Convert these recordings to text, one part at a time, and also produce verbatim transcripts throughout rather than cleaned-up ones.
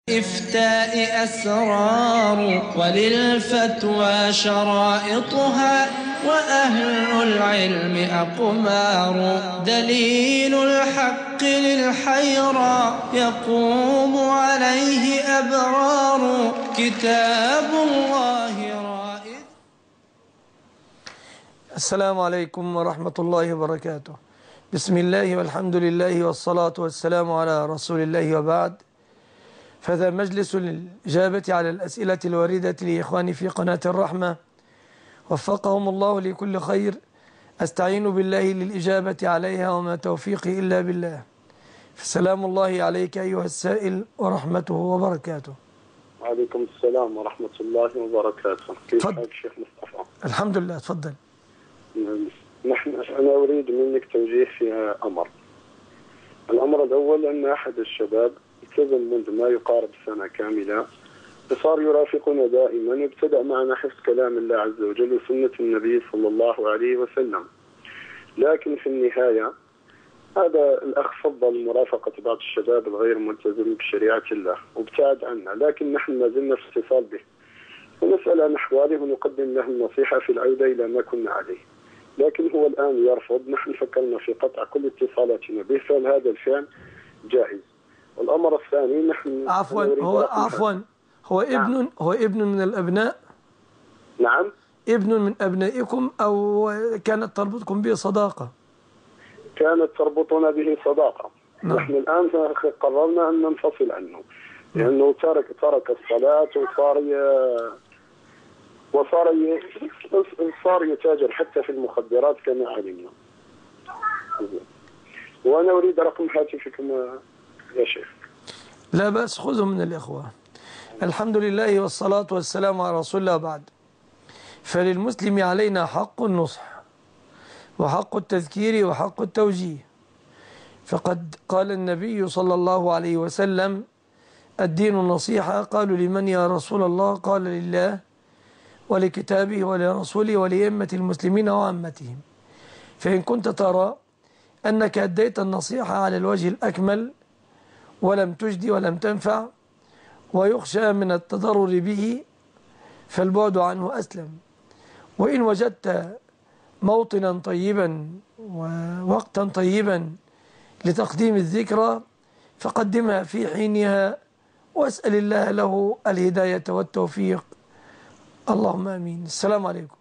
الإفتاء أسرار وللفتوى شرائطها وأهل العلم أقمار دليل الحق للحيرى يقوم عليه أبرار كتاب الله رائد. السلام عليكم ورحمة الله وبركاته. بسم الله والحمد لله والصلاة والسلام على رسول الله وبعد. فهذا مجلس الإجابة على الأسئلة الواردة لإخواني في قناة الرحمة وفقهم الله لكل خير. أستعين بالله للإجابة عليها وما توفيقي إلا بالله. فسلام الله عليك أيها السائل ورحمته وبركاته. وعليكم السلام ورحمة الله وبركاته. كيف حالك شيخ مصطفى؟ الحمد لله، تفضل. نحن أنا أريد منك توجيه في أمر. الأمر الأول أن أحد الشباب التزم منذ ما يقارب سنة كاملة، فصار يرافقنا دائما، ابتدأ معنا حفظ كلام الله عز وجل وسنة النبي صلى الله عليه وسلم. لكن في النهاية هذا الأخ فضل مرافقة بعض الشباب الغير ملتزم بشريعة الله وابتعد عنا، لكن نحن ما زلنا في اتصال به ونسأل عن أحواله ونقدم له النصيحة في العودة إلى ما كنا عليه، لكن هو الآن يرفض. نحن فكرنا في قطع كل اتصالاتنا به، فهل هذا الفعل جائز؟ والأمر الثاني نحن عفوا هو عفوا هو ابن نعم. هو ابن من الأبناء؟ نعم، ابن من أبنائكم أو كانت تربطكم به صداقة؟ كانت تربطنا به صداقة. نعم. نحن الآن قررنا أن ننفصل عنه لأنه ترك ترك الصلاة وصار ي... وصار ي... صار يتاجر حتى في المخدرات كما علمنا. وأنا أريد رقم هاتفكم يا شيخ. لا بأس، خذه من الإخوة. الحمد لله والصلاة والسلام على رسول الله بعد. فللمسلم علينا حق النصح وحق التذكير وحق التوجيه، فقد قال النبي صلى الله عليه وسلم: الدين النصيحة. قالوا: لمن يا رسول الله؟ قال: لله ولكتابه ولرسوله ولأئمة المسلمين وعامتهم. فإن كنت ترى أنك أديت النصيحة على الوجه الأكمل ولم تجدي ولم تنفع ويخشى من التضرر به فالبعد عنه أسلم. وإن وجدت موطنا طيبا ووقتا طيبا لتقديم الذكرى فقدمها في حينها واسأل الله له الهداية والتوفيق. اللهم آمين. السلام عليكم.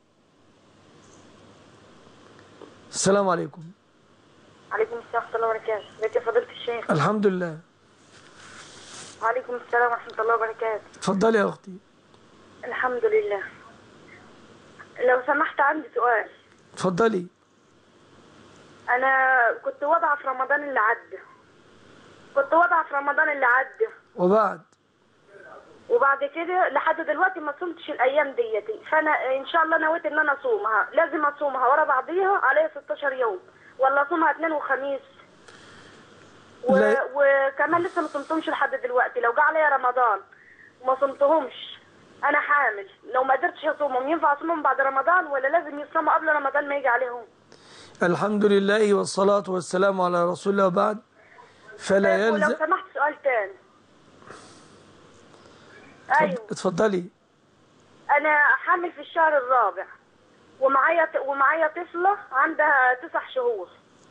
السلام عليكم. عليكم السلام ورحمة الله وبركاته. ازيك يا فضيلة الشيخ؟ الحمد لله. وعليكم السلام ورحمة الله وبركاته. اتفضلي يا أختي. الحمد لله. لو سمحت عندي سؤال. اتفضلي. أنا كنت واضعة في رمضان اللي عدى. كنت واضعة في رمضان اللي عدى. وبعد؟ وبعد كده لحد دلوقتي ما صمتش الأيام ديتي، فأنا إن شاء الله نويت إن أنا أصومها. لازم أصومها ورا بعضيها عليا ستاشر يوم، ولا أصومها اثنين وخميس؟ و... وكمان لسه ما صمتهمش لحد دلوقتي. لو جه عليا رمضان وما صمتهمش انا حامل، لو ما قدرتش اصومهم ينفع اصومهم بعد رمضان ولا لازم يصوموا قبل رمضان ما يجي عليهم؟ الحمد لله والصلاة والسلام على رسول الله بعد. فلا يلزم. ولو سمحت سؤال تاني. ايوه اتفضلي. انا حامل في الشهر الرابع ومعايا ومعايا طفله عندها تسع شهور،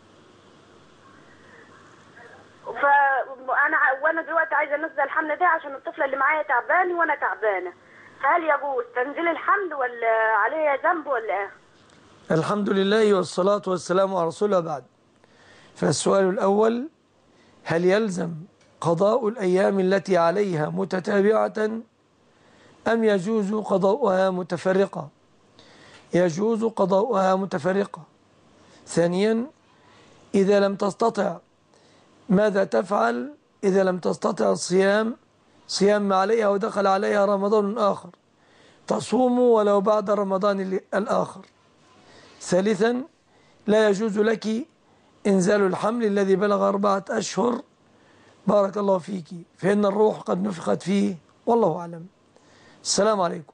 فانا وانا دلوقتي عايزه انزل الحمل ده عشان الطفله اللي معايا تعبانه وانا تعبانه. هل يجوز تنزيل الحمل ولا عليه ذنب ولا ايه؟ الحمد لله والصلاة والسلام على رسول الله بعد. فالسؤال الأول: هل يلزم قضاء الأيام التي عليها متتابعة أم يجوز قضاؤها متفرقة؟ يجوز قضاؤها متفرقة. ثانيا: إذا لم تستطع ماذا تفعل؟ إذا لم تستطع الصيام، صيام ما عليها ودخل عليها رمضان آخر، تصوم ولو بعد رمضان الآخر. ثالثا: لا يجوز لك إنزال الحمل الذي بلغ أربعة أشهر، بارك الله فيك، فإن الروح قد نفخت فيه، والله أعلم. السلام عليكم.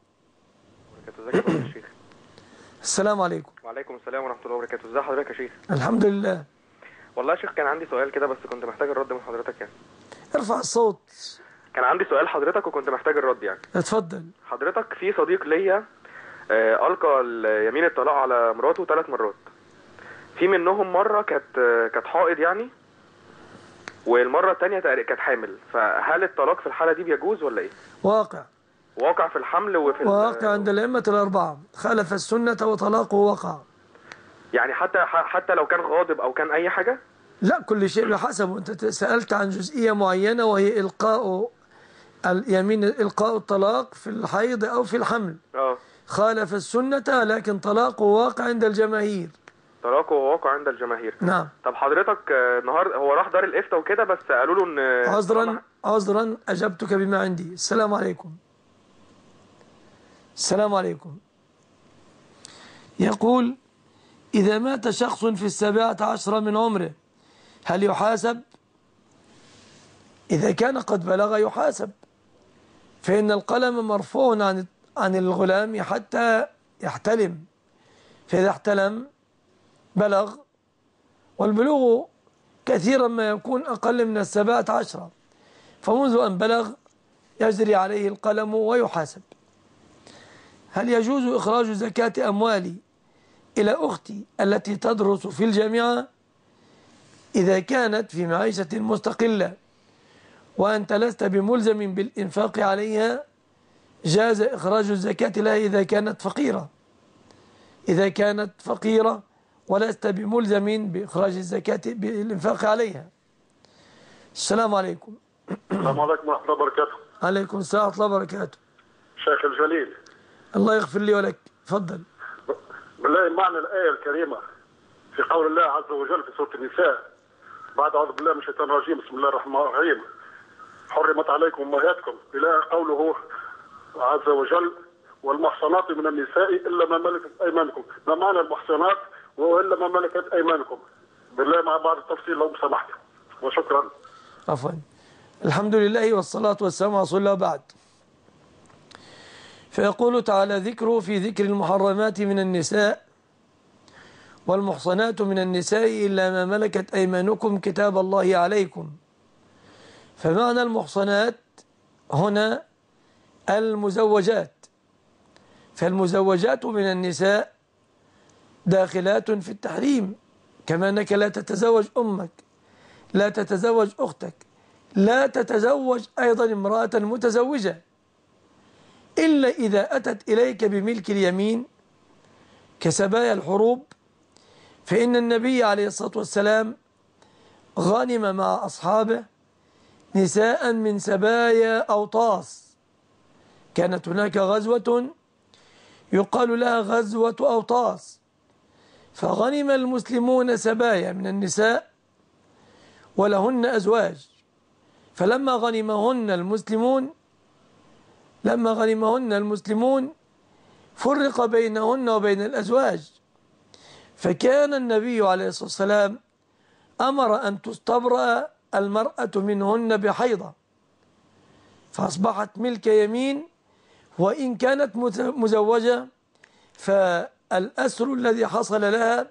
السلام عليكم. وعليكم السلام ورحمة الله وبركاته. ازي حضرتك يا شيخ؟ الحمد لله. والله يا شيخ كان عندي سؤال كده بس كنت محتاج الرد من حضرتك يعني. ارفع الصوت. كان عندي سؤال حضرتك وكنت محتاج الرد يعني. اتفضل. حضرتك في صديق ليا آه، ألقى يمين الطلاق على مراته ثلاث مرات. في منهم مرة كانت آه، كانت حائض يعني، والمرة الثانية كانت حامل. فهل الطلاق في الحالة دي بيجوز ولا ايه؟ واقع واقع في الحمل وفي واقع عند الأئمة الأربعة، خالف السنة وطلاقه وقع. يعني حتى حتى لو كان غاضب أو كان أي حاجة؟ لا، كل شيء بحسبه. أنت سألت عن جزئية معينة وهي إلقاء اليمين، إلقاء الطلاق في الحيض أو في الحمل. اه خالف السنة لكن طلاقه واقع عند الجماهير. طلاقه واقع عند الجماهير. نعم. طب حضرتك النهارده هو راح دار الإفتاء وكده، بس قالوا له ان عذرا عذرا أجبتك بما عندي. السلام عليكم. السلام عليكم. يقول: إذا مات شخص في السابعة عشرة من عمره هل يحاسب؟ إذا كان قد بلغ يحاسب، فإن القلم مرفوع عن عن الغلام حتى يحتلم، فإذا احتلم بلغ، والبلوغ كثيرا ما يكون أقل من السبعة عشرة، فمنذ أن بلغ يجري عليه القلم ويحاسب. هل يجوز إخراج زكاة أموالي إلى أختي التي تدرس في الجامعة إذا كانت في معيشة مستقلة وأنت لست بملزم بالإنفاق عليها؟ جاز إخراج الزكاة لها إذا كانت فقيرة إذا كانت فقيرة ولست بملزم بإخراج الزكاة بالإنفاق عليها. السلام عليكم. السلام عليكم ورحمة الله وبركاته. عليكم السلام ورحمة الله وبركاته. شيخ الجليل، الله يغفر لي ولك. تفضل. بالله معنى الآية الكريمة في قول الله عز وجل في سورة النساء بعد أعوذ بالله من الشيطان الرجيم بسم الله الرحمن الرحيم حرمت عليكم أمهاتكم إلى قوله عز وجل والمحصنات من النساء إلا ما ملكت أيمانكم. ما معنى المحصنات وإلا ما ملكت أيمانكم؟ بالله مع بعض التفصيل لو سمحت، وشكرا. عفوا. الحمد لله والصلاة والسلام على رسول الله بعد. فيقول تعالى ذكره في ذكر المحرمات من النساء: والمحصنات من النساء إلا ما ملكت أيمانكم كتاب الله عليكم. فمعنى المحصنات هنا المزوجات، فالمزوجات من النساء داخلات في التحريم، كما أنك لا تتزوج أمك، لا تتزوج أختك، لا تتزوج أيضا امرأة متزوجة، إلا إذا أتت إليك بملك اليمين كسبايا الحروب، فإن النبي عليه الصلاة والسلام غنم مع أصحابه نساء من سبايا أوطاس. كانت هناك غزوة يقال لها غزوة أوطاس، فغنم المسلمون سبايا من النساء ولهن أزواج، فلما غنمهن المسلمون لما غنمهن المسلمون فرق بينهن وبين الأزواج، فكان النبي عليه الصلاة والسلام أمر أن تستبرأ المرأة منهن بحيضة، فأصبحت ملك يمين وإن كانت مزوجة، فالأسر الذي حصل لها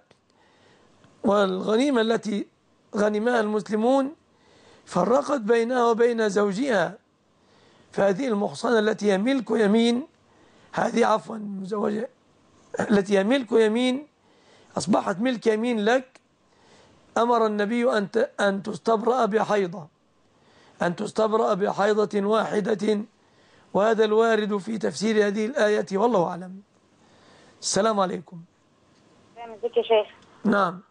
والغنيمة التي غنمها المسلمون فرقت بينها وبين زوجها، فهذه المحصنة التي هي ملك يمين هذه عفوا مزوجة التي هي ملك يمين أصبحت ملك يمين لك. أمر النبي أن أن تستبرأ بحيضة أن تستبرأ بحيضة واحدة، وهذا الوارد في تفسير هذه الآية والله أعلم. السلام عليكم. ازيك يا شيخ؟ نعم.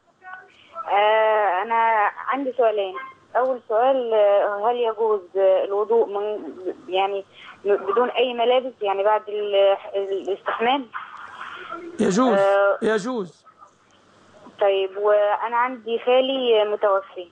آه أنا عندي سؤالين. أول سؤال، هل يجوز الوضوء من يعني بدون أي ملابس يعني بعد الاستحمام؟ يجوز. آه يجوز. طيب، وأنا عندي خالي متوفي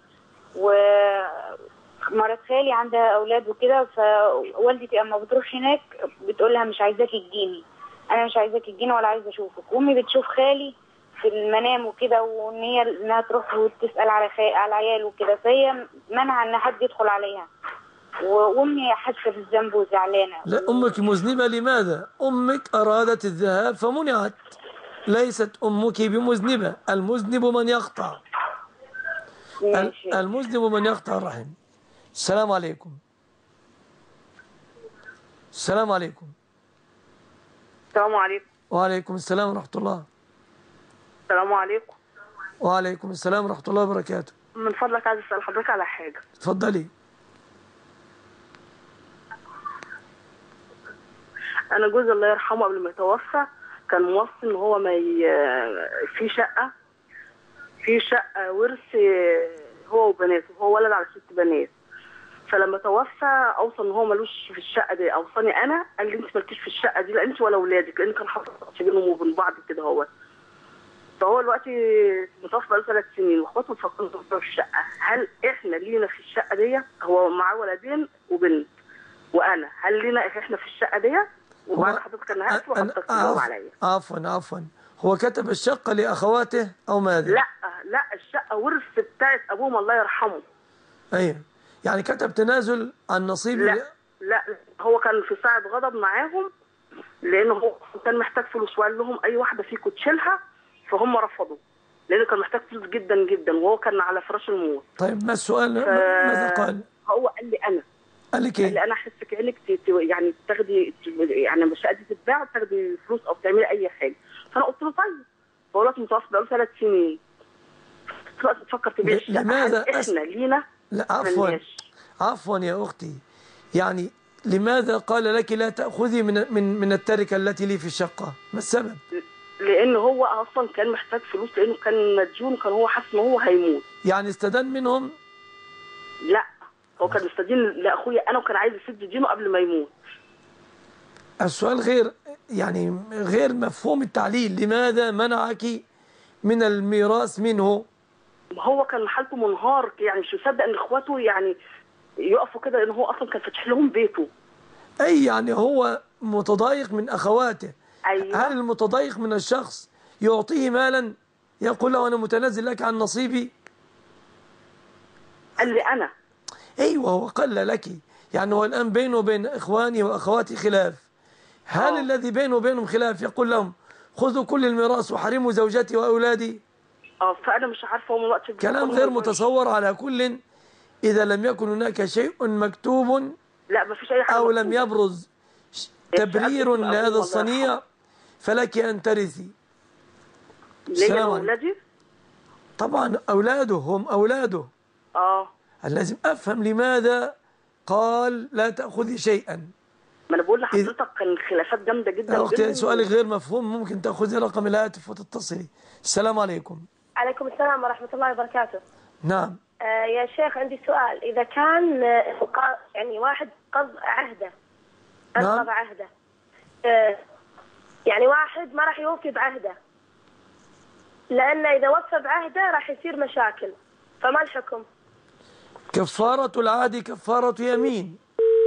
ومرات خالي عندها أولاد وكده، فوالدتي أما بتروح هناك بتقول لها مش عايزاكي تجيني، أنا مش عايزاكي تجيني ولا عايزة أشوفك. وأمي بتشوف خالي في المنام وكده، وان هي انها تروح وتسال على خي... على العيال وكده، فهي منع ان حد يدخل عليها، وامي حاسه بالذنب وزعلانه. لا، امك مذنبه. لماذا؟ امك ارادت الذهاب فمنعت، ليست امك بمذنبه. المذنب من يقطع ماشي. المذنب من يقطع الرحم. السلام عليكم. السلام عليكم. السلام عليكم. وعليكم السلام ورحمة الله. السلام عليكم. وعليكم السلام ورحمة الله وبركاته. من فضلك عايز اسال حضرتك على حاجه. اتفضلي. انا جوزي الله يرحمه قبل ما يتوفى كان موصي ان هو ما ي... في شقه في شقه ورث هو وبناته، هو ولد على ست بنات. فلما توفى اوصى ان هو ملوش في الشقه دي، اوصاني انا قال لي انت مالكيش في الشقه دي، لا انت ولا اولادك، لان كان حاطط بينهم وبين بعض كده. هو فهو دلوقتي متوفى بقاله ثلاث سنين واخواته مفكرين في الشقه، هل احنا لينا في الشقه دي؟ هو معاه ولدين وبنت وانا، هل لينا احنا في الشقه دي؟ وبعد حضرتك انا هقفل وحضرتك تجاوب عليا. عفوا عفوا هو كتب الشقه لاخواته او ماذا؟ لا لا الشقه ورث بتاعت ابوهم الله يرحمه. ايوه يعني كتب تنازل عن نصيب. لا لا هو كان في ساعه غضب معاهم لانه هو كان محتاج فلوس وقال لهم اي واحده فيكم تشيلها، فهم رفضوا لانه كان محتاج فلوس جدا جدا وهو كان على فراش الموت. طيب ما السؤال؟ ف... ماذا قال؟ هو قال لي انا قال لك ايه؟ قال لي انا احس كانك يعني تاخدي يعني الشقه دي تتباع وتاخدي فلوس او تعملي اي حاجه. فانا قلت له طيب. هو دلوقتي متوفى بقاله ثلاث سنين. دلوقتي تفكر تبيع الشقه، لماذا احنا أس... لينا؟ لا عفوا عفوا يا اختي، يعني لماذا قال لك لا تاخذي من من من التركه التي لي في الشقه؟ ما السبب؟ لان هو اصلا كان محتاج فلوس لانه كان مديون وكان هو حاسس ان هو هيموت. يعني استدان منهم؟ لا هو كان مستدين لاخويا انا وكان عايز يسد دينه قبل ما يموت. السؤال غير يعني غير مفهوم التعليل، لماذا منعك من الميراث منه؟ هو كان حالته منهار يعني مش مصدق ان اخواته يعني يقفوا كده، لان هو اصلا كان فاتح لهم بيته. اي يعني هو متضايق من اخواته. أيوة. هل المتضايق من الشخص يعطيه مالا يقول له انا متنازل لك عن نصيبي؟ قال لي انا. ايوه هو قال لك، يعني هو الان بينه وبين اخواني واخواتي خلاف. هل أوه. الذي بينه وبينهم خلاف يقول لهم خذوا كل الميراث وحرموا زوجتي واولادي؟ اه فانا مش عارفه هو الوقت كلام غير متصور. على كل اذا لم يكن هناك شيء مكتوب لا ما فيش اي حاجه او لم يبرز تبرير لهذا الصنيع فلك ان ترثي. ليه اولادي؟ طبعا اولاده هم اولاده. اه لازم افهم لماذا قال لا تاخذي شيئا. ما انا بقول لحضرتك كان الخلافات جامده جدا. اختي سؤالك غير مفهوم، ممكن تاخذي رقم الهاتف وتتصلي. السلام عليكم. عليكم السلام ورحمه الله وبركاته. نعم. آه يا شيخ عندي سؤال، اذا كان آه يعني واحد قضى عهده قضى نعم. عهده آه يعني واحد ما راح يوفي بعهده، لأنه إذا وفى بعهده راح يصير مشاكل، فما الحكم؟ كفارة العهد كفارة يمين.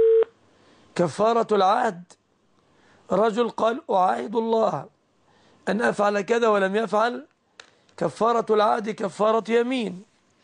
كفارة العهد رجل قال أعاهد الله أن أفعل كذا ولم يفعل، كفارة العهد كفارة يمين.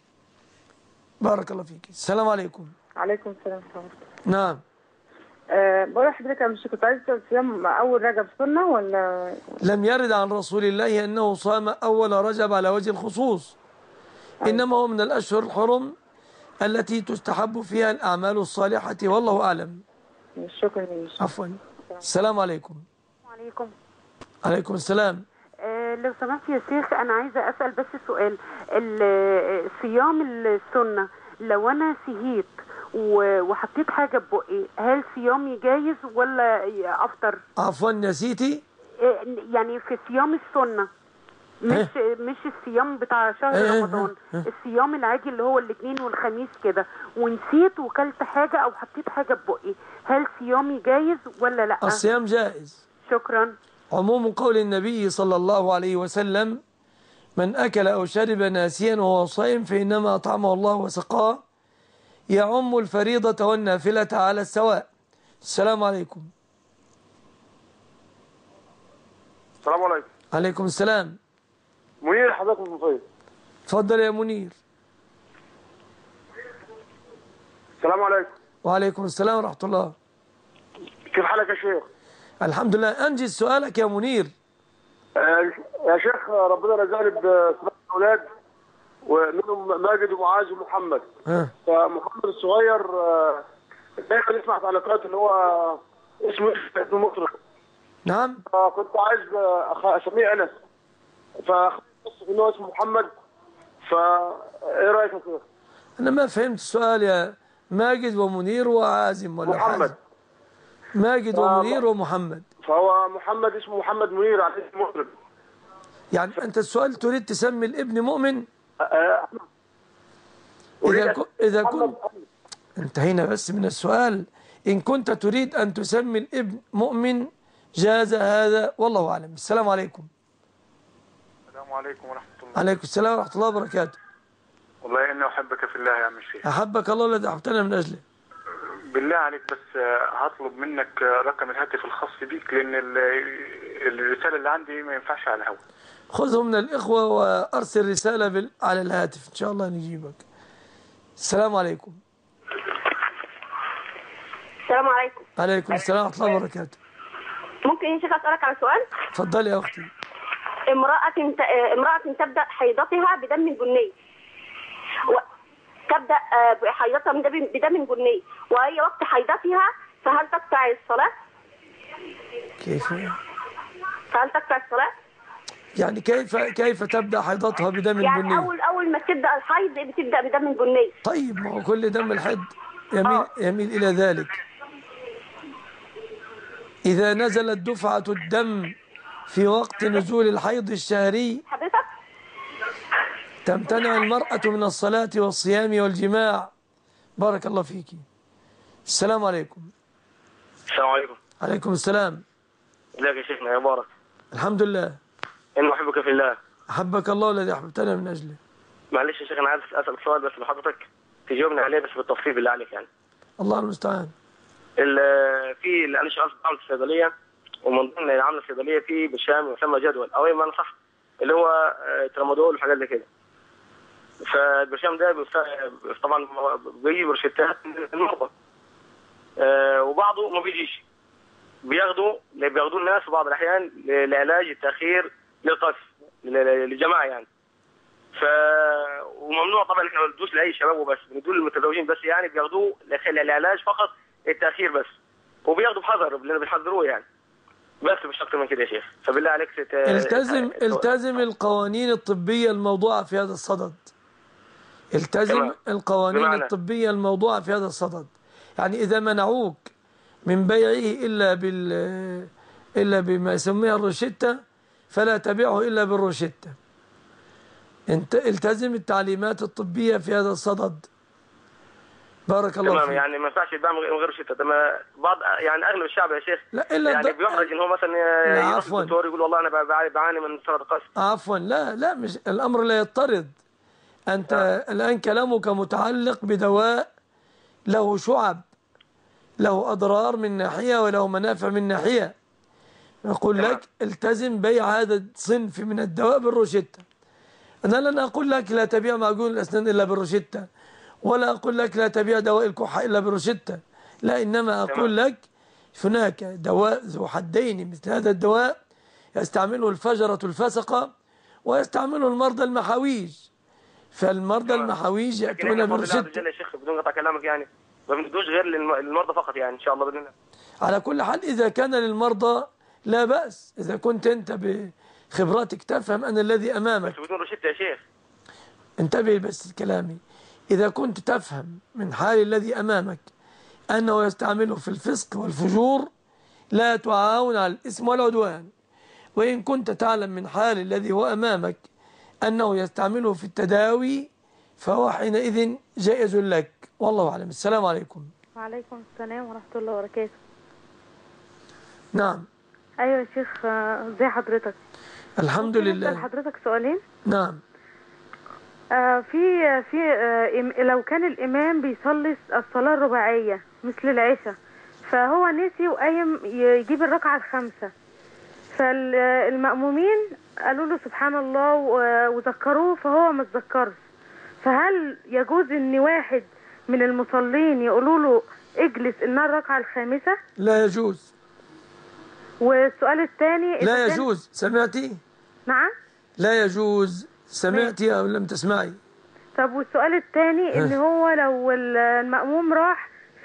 بارك الله فيك. السلام عليكم. عليكم السلام. نعم. أه بقول لحضرتك مش كنت عايز صيام أول رجب سنة ولا؟ لم يرد عن رسول الله أنه صام أول رجب على وجه الخصوص. أيوة. إنما هو من الأشهر الحرم التي تستحب فيها الأعمال الصالحة والله أعلم. شكرا. عفوا. السلام عليكم. وعليكم. عليكم السلام. أه لو سمحت يا شيخ أنا عايزة أسأل بس سؤال. صيام السنة لو أنا سهيت وحطيت حاجة ببقي هل صيامي جايز ولا أفطر؟ عفوا نسيتي؟ يعني في صيام السنة مش إيه؟ مش الصيام بتاع شهر إيه؟ رمضان إيه؟ الصيام العادي اللي هو الاثنين والخميس كده، ونسيت وكلت حاجة أو حطيت حاجة ببقي هل صيامي جايز ولا لا؟ الصيام جائز. شكرا. عموم قول النبي صلى الله عليه وسلم من أكل أو شرب ناسيا وهو صائم فإنما أطعمه الله وسقاه، يعم الفريضة والنافلة على السواء. السلام عليكم. السلام عليكم. عليكم السلام. منير حضرتك من المصيف. اتفضل يا منير. السلام عليكم. وعليكم السلام ورحمة الله. كيف حالك يا شيخ؟ الحمد لله. أنجز سؤالك يا منير. آه يا شيخ ربنا رزقني بسبع أولاد ومنهم ماجد ومعاذ ومحمد. ها. فمحمد الصغير دايما يسمع تعليقات اللي هو اسمه اسمه مطرب. نعم. فكنت عايز أخ- اسميه انس، فاخذت انه اسمه محمد، فا ايه رايك يا شيخ؟ أنا ما فهمت السؤال يا ماجد ومنير وعازم ولا محمد. حازم؟ ماجد ومنير ومحمد. فهو محمد اسمه محمد منير على اسم مطرب. يعني أنت السؤال تريد تسمي الابن مؤمن؟ آه، إذا كنت إذا كنت انتهينا بس من السؤال. إن كنت تريد أن تسمي الابن مؤمن جاز هذا، والله أعلم. السلام عليكم. السلام عليكم ورحمة الله. عليكم السلام ورحمة الله وبركاته. والله إني أحبك في الله يا عم الشيخ. أحبك الله الذي أحببتنا من أجله. بالله عليك بس هطلب منك رقم الهاتف الخاص بيك، لأن الرسالة اللي عندي ما ينفعش على الهواء. خذه من الإخوة وأرسل رسالة بال... على الهاتف إن شاء الله نجيبك. السلام عليكم. السلام عليكم. عليكم السلام ورحمة الله وبركاته. ممكن يا شيخ أسألك على سؤال؟ اتفضلي يا أختي. امرأة ت... امرأة تبدأ حيضتها بدم بني و... تبدأ حيضتها بدم بني وهي وقت حيضتها، فهل تقطع الصلاة؟ كيف؟ فهل تقطع الصلاة؟ يعني كيف كيف تبدأ حيضتها بدم يعني بني؟ أول أول ما تبدأ الحيض بتبدأ بدم بني. طيب ما هو كل دم الحيض يميل يميل إلى ذلك. إذا نزلت دفعة الدم في وقت نزول الحيض الشهري حضرتك تمتنع المرأة من الصلاة والصيام والجماع. بارك الله فيك. السلام عليكم. السلام عليكم. عليكم السلام. ازيك يا شيخنا يا مبارك؟ الحمد لله. إني أحبك في الله. أحبك الله الذي أحببتنا من أجله. معلش يا شيخ أنا عايز أسأل سؤال بس لحضرتك تجاوبني عليه بس بالتفصيل بالله عليك يعني. الله المستعان. في اللي أنا شغال في عامل الصيدلية، ومن ضمن العامل الصيدلية في بالشام يسمى جدول أو ما صح اللي هو ترامادول وحاجات زي كده. فالبرشام ده طبعا بيجي بروشتات المرضى، وبعضه ما بيجيش، بياخدوا بياخدوه الناس في بعض الأحيان لعلاج التأخير للقذف للجماعة يعني. ف وممنوع طبعا احنا ما بندوش لاي شباب وبس، بندوه للمتزوجين بس يعني، بياخدوه للعلاج فقط التأخير بس، وبياخدوا بحذر لان بيحذروه يعني، بس مش اكتر من كده يا شيخ. فبالله عليك ست... التزم التزم القوانين الطبية الموضوعة في هذا الصدد. التزم تمام. القوانين بمعنى. الطبية الموضوعة في هذا الصدد. يعني إذا منعوك من بيعه إلا بال إلا بما يسميها الروشتة فلا تبيعه إلا بالروشتة. انت التزم التعليمات الطبية في هذا الصدد. بارك الله فيك. تمام. يعني ما ينفعش يتباع من غير روشتة. بعض يعني اغلب الشعب يا شيخ لا إلا يعني الد... بيحرج ان هو مثلا يروح للدكتور يقول والله انا بعاني من سرطان قصب. عفوا لا لا مش الامر لا يضطرد. انت آه. الان كلامك متعلق بدواء له شعب، له اضرار من ناحية وله منافع من ناحية. أقول لك التزم بيع هذا الصنف من الدواء بالروشتة. أنا لن أقول لك لا تبيع معجون الأسنان إلا بالروشتة، ولا أقول لك لا تبيع دواء الكحة إلا بالروشتة، لا، إنما أقول لك هناك دواء ذو حدين مثل هذا الدواء يستعمله الفجرة الفسقة ويستعمله المرضى المحاويج. فالمرضى المحاويج يأتون بالروشتة. يا شيخ بدون قطع كلامك يعني ما بندوش غير للمرضى فقط يعني إن شاء الله بإذن الله. على كل حال إذا كان للمرضى لا بأس، إذا كنت أنت بخبراتك تفهم أن الذي أمامك بس بدون روشتة يا شيخ. انتبه بس كلامي. إذا كنت تفهم من حال الذي أمامك أنه يستعمله في الفسق والفجور لا تعاون على الإثم والعدوان، وإن كنت تعلم من حال الذي هو أمامك أنه يستعمله في التداوي فهو حينئذ جائز لك، والله أعلم. السلام عليكم. وعليكم السلام ورحمة الله وبركاته. نعم. أيوة يا شيخ، ازي حضرتك؟ الحمد لله. أسأل حضرتك سؤالين؟ نعم. آه في في آه لو كان الإمام بيصلي الصلاة الرباعية مثل العشاء، فهو نسي وقايم يجيب الركعة الخامسة، فالمأمومين قالوا له سبحان الله وذكروه فهو ما تذكرش، فهل يجوز ان واحد من المصلين يقولوا له اجلس انها الركعة الخامسة؟ لا يجوز. والسؤال الثاني لا يجوز. سمعتي؟ نعم. لا يجوز. سمعتي أو لم تسمعي؟ طب والسؤال الثاني ان هو لو المأموم راح في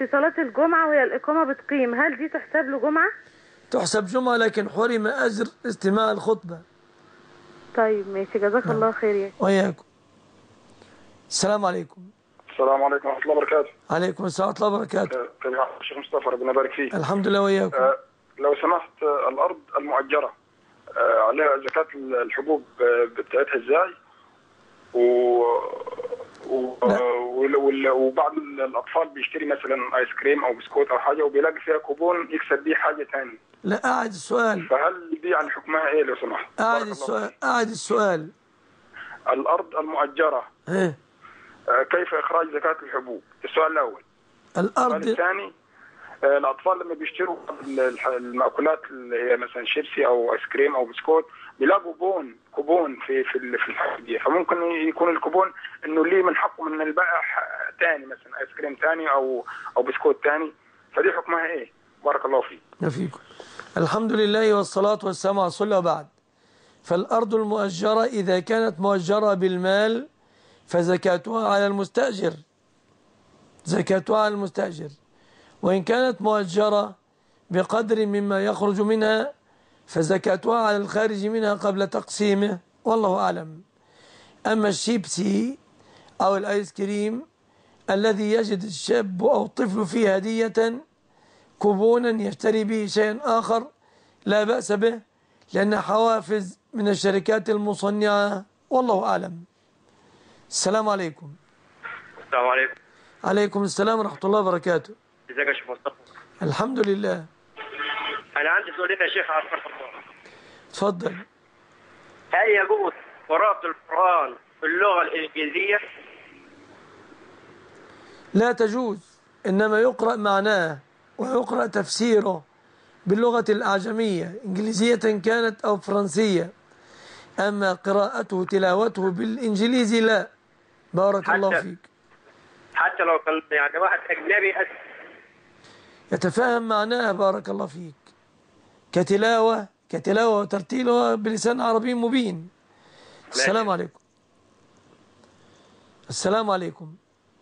في صلاة الجمعة وهي الإقامة بتقيم، هل دي تحسب له جمعة؟ تحسب جمعة، لكن حرم أجر استماع الخطبة. طيب ماشي، جزاك نعم. الله خير يا وإياكم. السلام عليكم. السلام عليكم ورحمة الله وبركاته. عليكم السلام ورحمة الله وبركاته. كيف حالك الشيخ مصطفى، ربنا يبارك فيك. الحمد لله وإياكم. أه لو سمحت، الأرض المؤجرة أه عليها زكاة الحبوب بتاعتها إزاي؟ و... و... وبعض الأطفال بيشتري مثلا آيس كريم أو بسكوت أو حاجة وبيلاقي فيها كوبون يكسب بيه حاجة ثانية. لا أعد السؤال. فهل دي يعني حكمها إيه لو سمحت؟ أعد السؤال. أعد السؤال. الأرض المؤجرة إيه؟ كيف إخراج زكاة الحبوب؟ السؤال الأول. الأرض. السؤال الثاني، الأطفال لما بيشتروا المأكولات اللي هي مثلا شيبسي أو آيس كريم أو بسكوت بيلاقوا كوبون كوبون في في في الحاجة دي، فممكن يكون الكوبون إنه ليه من حقه من البائع ثاني، مثلا آيس كريم ثاني أو أو بسكوت ثاني، فدي حكمها إيه؟ بارك الله فيك. فيكم. الحمد لله والصلاة والسلام على رسول الله وبعد. فالأرض المؤجرة إذا كانت مؤجرة بالمال فزكاتها على المستأجر، زكاتها على المستأجر. وإن كانت مؤجرة بقدر مما يخرج منها فزكاتها على الخارج منها قبل تقسيمه، والله أعلم. أما الشيبسي أو الآيس كريم الذي يجد الشاب أو الطفل فيه هدية كوبونا يشتري به شيئا آخر لا بأس به، لأن حوافز من الشركات المصنعة، والله أعلم. السلام عليكم. السلام عليكم. عليكم السلام ورحمة الله وبركاته. ازيك يا شيخ مصطفى؟ الحمد لله. أنا عندي سؤالين يا شيخ عبد الله. تفضل. هل يجوز قراءة القرآن باللغة الإنجليزية؟ لا تجوز، إنما يقرأ معناه ويقرأ تفسيره باللغة الأعجمية إنجليزية كانت أو فرنسية. أما قراءته تلاوته بالإنجليزي لا. بارك الله فيك. حتى لو كان يعني واحد أجنبي يتفهم معناها، بارك الله فيك، كتلاوة كتلاوة وترتيلها بلسان عربي مبين. السلام عليكم. السلام عليكم.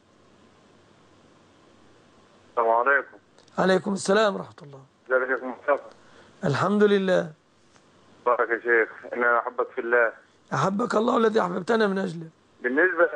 السلام عليكم. عليكم السلام ورحمة الله. ازيك يا شيخ مصطفى؟ الحمد لله. بارك يا شيخ، إني أحبك في الله. أحبك الله الذي أحببتنا من أجله. بالنسبة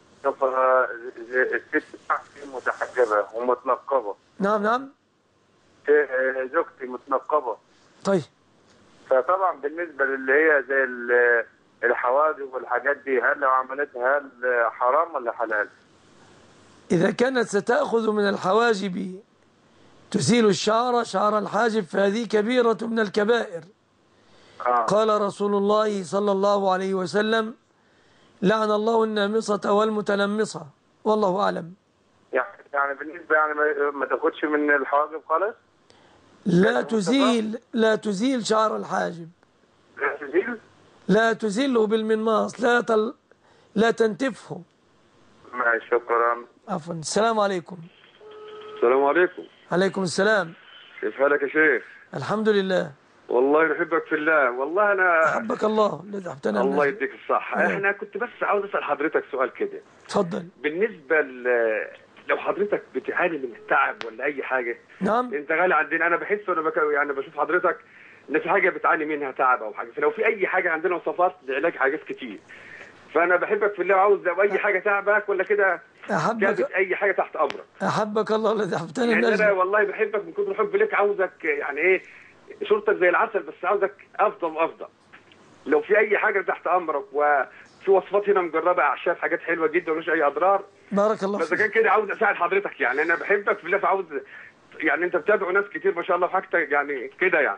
الست متحجبة ومتنقبة. نعم نعم. زوجتي متنقبة. طيب. فطبعا بالنسبة للي هي زي الحواجب والحاجات دي، هل لو عملتها هل حرام ولا حلال؟ إذا كانت ستأخذ من الحواجب تزيل الشعر شعر الحاجب فهذه كبيرة من الكبائر. آه. قال رسول الله صلى الله عليه وسلم: لعن الله النامصة والمتنمصة، والله أعلم. يعني بالنسبة يعني ما تاخدش من الحواجب خالص؟ لا تزيل لا تزيل شعر الحاجب. لا تزيل؟ لا تزيله بالمنماص، لا تل لا تنتفه. ماشي، شكرا. عفوا. السلام عليكم. السلام عليكم. عليكم السلام. كيف حالك يا شيخ؟ الحمد لله. والله نحبك في الله، والله انا احبك الله الذي احببتنا. الله يديك الصحة. احنا كنت بس عاوز اسال حضرتك سؤال كده. اتفضل. بالنسبة ل لو حضرتك بتعاني من التعب ولا اي حاجة. نعم. انت غالي عندنا، انا بحس وانا بك... يعني بشوف حضرتك ان في حاجة بتعاني منها تعب او حاجة، فلو في اي حاجة عندنا وصفات لعلاج حاجات كتير، فانا بحبك في الله وعاوز لو اي حاجة تعبك ولا كده احبك اي حاجة تحت امرك. احبك الله الذي احببتنا من اجله. انا والله بحبك من كتر حب لك، عاوزك يعني ايه صورتك زي العسل، بس عاوزك افضل وافضل. لو في اي حاجه تحت امرك، وفي وصفات هنا مجربه اعشاب حاجات حلوه جدا ومش اي اضرار. بارك الله فيك. بس كان كده عاوز اساعد حضرتك، يعني انا بحبك في الله، فعاوز يعني انت بتدعو ناس كتير ما شاء الله في حاجتك يعني كده يعني.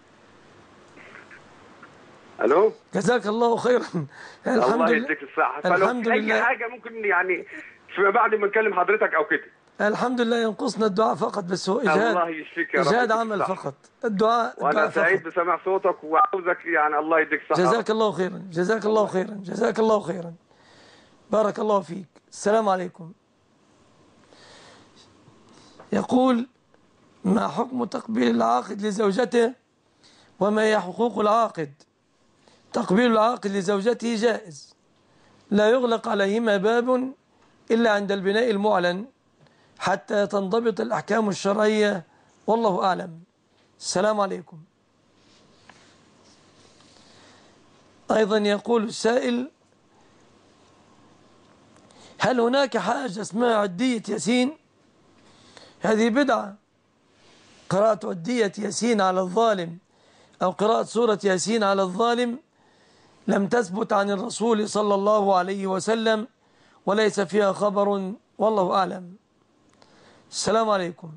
الو. جزاك الله خيرا. الحمد الله لله. يديك الصحه. فلو في اي حاجه ممكن يعني فيما بعد ما نكلم حضرتك او كده. الحمد لله، ينقصنا الدعاء فقط، بس هو إجهاد. الله يشفيك يا رب. إجهاد عمل فقط. الدعاء وانا سعيد بسماع صوتك وعاوزك يعني الله يديك الصحة. جزاك الله خيرا، جزاك الله خيرا، جزاك الله خيرا. بارك الله فيك. السلام عليكم. يقول: ما حكم تقبيل العاقد لزوجته وما هي حقوق العاقد؟ تقبيل العاقد لزوجته جائز، لا يغلق عليهما باب إلا عند البناء المعلن، حتى تنضبط الأحكام الشرعية، والله أعلم. السلام عليكم. أيضا يقول السائل: هل هناك حاجة اسمها عدية ياسين؟ هذه بدعة. قراءة عدية ياسين على الظالم أو قراءة سورة ياسين على الظالم لم تثبت عن الرسول صلى الله عليه وسلم، وليس فيها خبر، والله أعلم. السلام عليكم.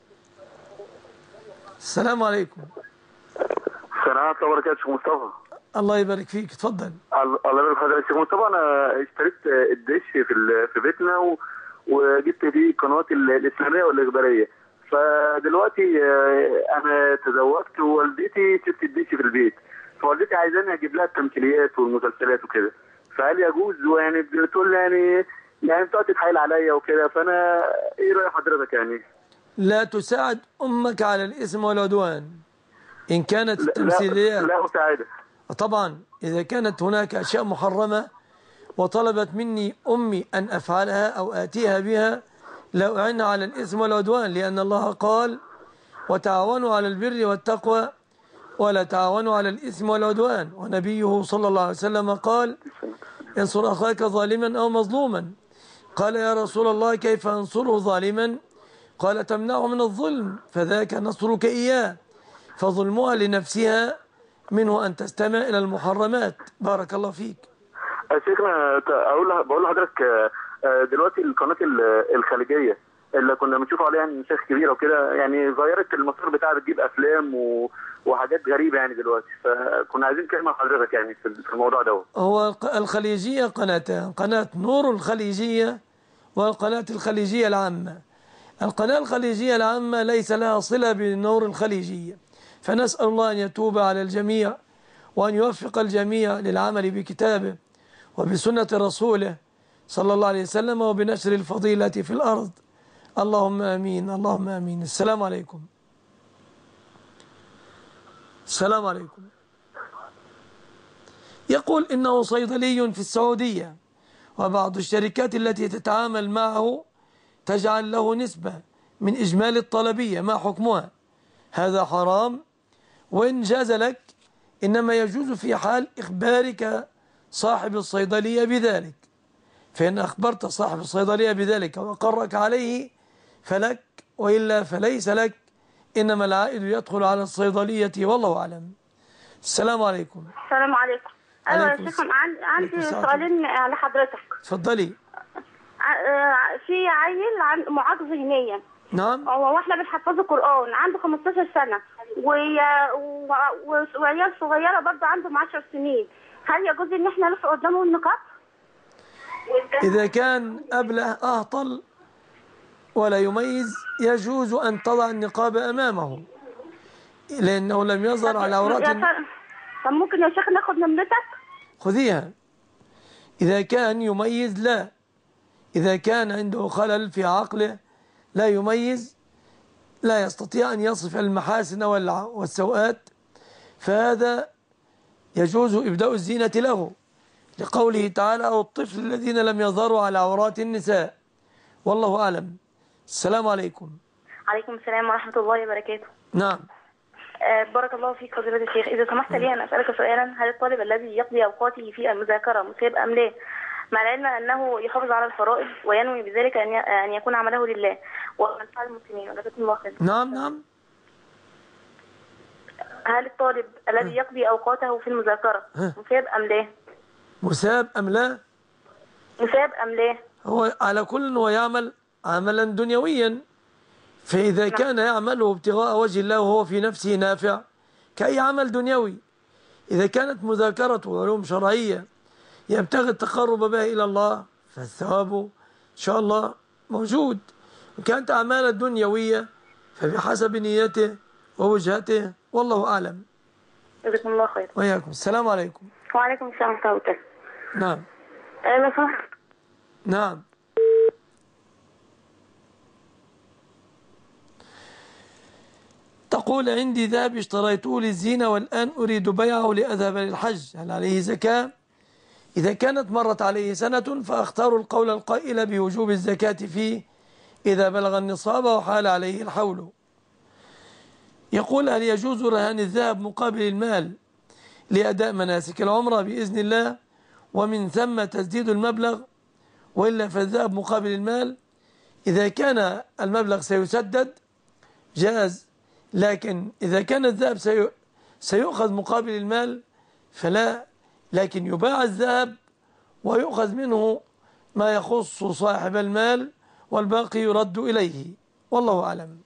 السلام عليكم. السلام عليكم ورحمة الله وبركاته. شيخ مصطفى. الله يبارك فيك، اتفضل. الله يبارك فيك. شيخ مصطفى، انا اشتريت الدش في في بيتنا و... وجبت فيه القنوات الاسلاميه والاخباريه. فدلوقتي انا تزوجت ووالدتي سبت الدش في البيت، فوالدتي عايزاني اجيب لها التمثيليات والمسلسلات وكده، فهل يجوز؟ ويعني بتقول يعني يعني بتقعد تتحايل عليا وكده، فانا ايه راي حضرتك يعني؟ لا تساعد امك على الاثم والعدوان ان كانت التمثيليات. لا, لا اساعدها طبعا. إذا كانت هناك أشياء محرمة وطلبت مني أمي أن أفعلها أو آتيها بها، لا أعنها على الإثم والعدوان، لأن الله قال: وتعاونوا على البر والتقوى ولا تعاونوا على الإثم والعدوان. ونبيه صلى الله عليه وسلم قال: انصر أخاك ظالما أو مظلوما. قال: يا رسول الله كيف أنصره ظالما؟ قال: تمنعه من الظلم، فذاك نصرك إياه، فظلمها لنفسها منه أن تستمع إلى المحرمات. بارك الله فيك. شيخنا، أقول بقول لحضرتك دلوقتي القناة الخليجية اللي كنا بنشوف عليها يعني مشايخ كبيرة وكده، يعني غيرت المسار بتاعها، بتجيب أفلام و... وحاجات غريبة يعني دلوقتي، فكنا عايزين كلمة حضرتك يعني في الموضوع ده. هو الخليجية قناتان: قناة نور الخليجية والقناة الخليجية العامة. القناة الخليجية العامة ليس لها صلة بنور الخليجية، فنسأل الله أن يتوب على الجميع وأن يوفق الجميع للعمل بكتابه وبسنة رسوله صلى الله عليه وسلم وبنشر الفضيلة في الأرض. اللهم آمين، اللهم آمين. السلام عليكم. السلام عليكم. يقول إنه صيدلي في السعودية، وبعض الشركات التي تتعامل معه تجعل له نسبة من إجمالي الطلبية، ما حكمها؟ هذا حرام، وإن جاز لك إنما يجوز في حال إخبارك صاحب الصيدلية بذلك، فإن أخبرت صاحب الصيدلية بذلك وقرك عليه فلك، وإلا فليس لك، إنما العائد يدخل على الصيدلية، والله أعلم. السلام عليكم. السلام عليكم. أيوة يا شيخ، عندي سؤالين لحضرتك. اتفضلي. في عيل عن معاق ذهنيا. نعم. واحنا بنحفظه قرآن، عنده خمستاشر سنة، وعيال صغيرة برضه عندهم عشر سنين، هل يجوز ان احنا نرفع قدامه النقاب؟ إذا كان أبله أهطل ولا يميز يجوز أن تضع النقاب أمامه، لأنه لم يظهر على عورات. طب ممكن يا شيخ ناخد نمرتك؟ خذيها. إذا كان يميز لا، إذا كان عنده خلل في عقله لا يميز، لا يستطيع أن يصف المحاسن والسوءات، فهذا يجوز إبداء الزينة له، لقوله تعالى: أو الطفل الذين لم يظهروا على عورات النساء، والله أعلم. السلام عليكم. عليكم السلام ورحمة الله وبركاته. نعم. آه بارك الله فيك فضيلة الشيخ. إذا سمحت لي أن أسألك سؤالا: هل الطالب الذي يقضي أوقاته في المذاكرة مسيب أم لا، مع العلم أنه يحافظ على الفرائض وينوي بذلك أن يكون عمله لله ومنفعة المسلمين؟ وجزاكم الله خير. نعم نعم. هل الطالب الذي يقضي أوقاته في المذاكرة مساب أم لا؟ مساب أم لا؟ مساب أم لا؟ هو على كل هو يعمل عملا دنيويا، فإذا كان يعمله ابتغاء وجه الله وهو في نفسه نافع كأي عمل دنيوي. إذا كانت مذاكرة علوم شرعية يبتغي التقرب بها إلى الله فالثواب إن شاء الله موجود، وكانت أعمال دنيوية فبحسب نيته ووجهته، والله أعلم. جزاكم الله خير. وإياكم. السلام عليكم. وعليكم السلام ورحمة الله وبركاته. نعم. أنا صح. نعم. تقول: عندي ذهب اشتريته للزينة والآن أريد بيعه لأذهب للحج، هل عليه زكاة؟ إذا كانت مرت عليه سنة فأختار القول القائل بوجوب الزكاة فيه إذا بلغ النصاب وحال عليه الحول. يقول: هل يجوز رهان الذهب مقابل المال لأداء مناسك العمرة بإذن الله ومن ثم تسديد المبلغ، وإلا فالذهب مقابل المال؟ إذا كان المبلغ سيسدد جاز، لكن إذا كان الذهب سيؤخذ مقابل المال فلا، لكن يباع الذهب ويؤخذ منه ما يخص صاحب المال والباقي يرد إليه، والله أعلم.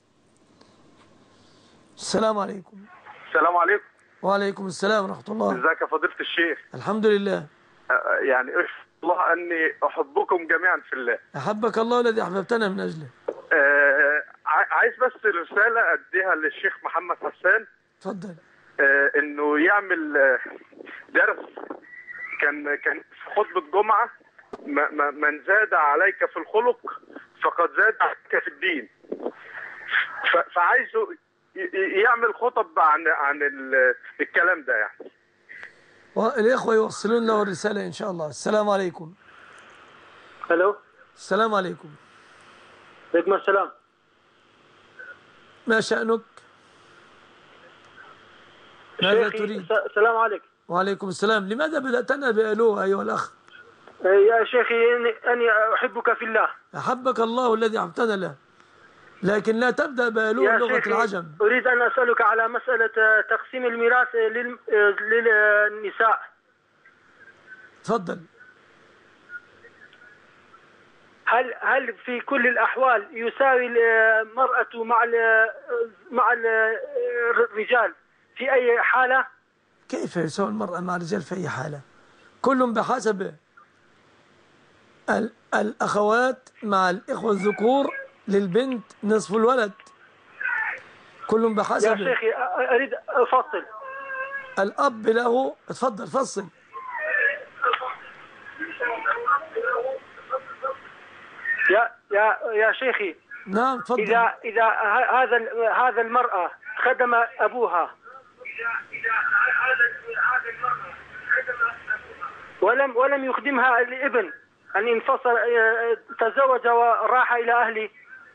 السلام عليكم. السلام عليكم. وعليكم السلام ورحمة الله. ازيك يا فضيلة الشيخ؟ الحمد لله. يعني أشهد الله أني أحبكم جميعا في الله. أحبك الله الذي أحببتنا من أجله. آه عايز بس رسالة أديها للشيخ محمد حسان. اتفضل. آه إنه يعمل درس، كان كان في خطبة جمعة: من زاد عليك في الخلق فقد زاد عليك في الدين. فعايزه يعمل خطب عن عن الكلام ده يعني. والإخوة يوصلون له الرسالة إن شاء الله. السلام عليكم. الو. السلام عليكم. عليكم السلام. ما شأنك؟ ماذا تريد؟ السلام عليكم. وعليكم السلام. لماذا بدأتنا بألوه أيها الأخ؟ يا شيخي أني أحبك في الله. أحبك الله الذي أحببتنا له، لكن لا تبدأ بألوه لغة العجم. أريد أن أسألك على مسألة تقسيم الميراث للنساء. تفضل. هل هل في كل الأحوال يساوي المرأة مع مع الرجال في أي حالة؟ كيف يساوي المرأة مع الرجال في أي حالة؟ كل بحسب. الأخوات مع الإخوة الذكور للبنت نصف الولد، كل بحسب. يا شيخي أريد أفصل. الأب له. اتفضل فصل. يا يا يا شيخي. نعم تفضل. إذا إذا هذا هذا المرأة خدم أبوها ولم ولم يخدمها الابن، أن انفصل تزوج وراح إلى أهله.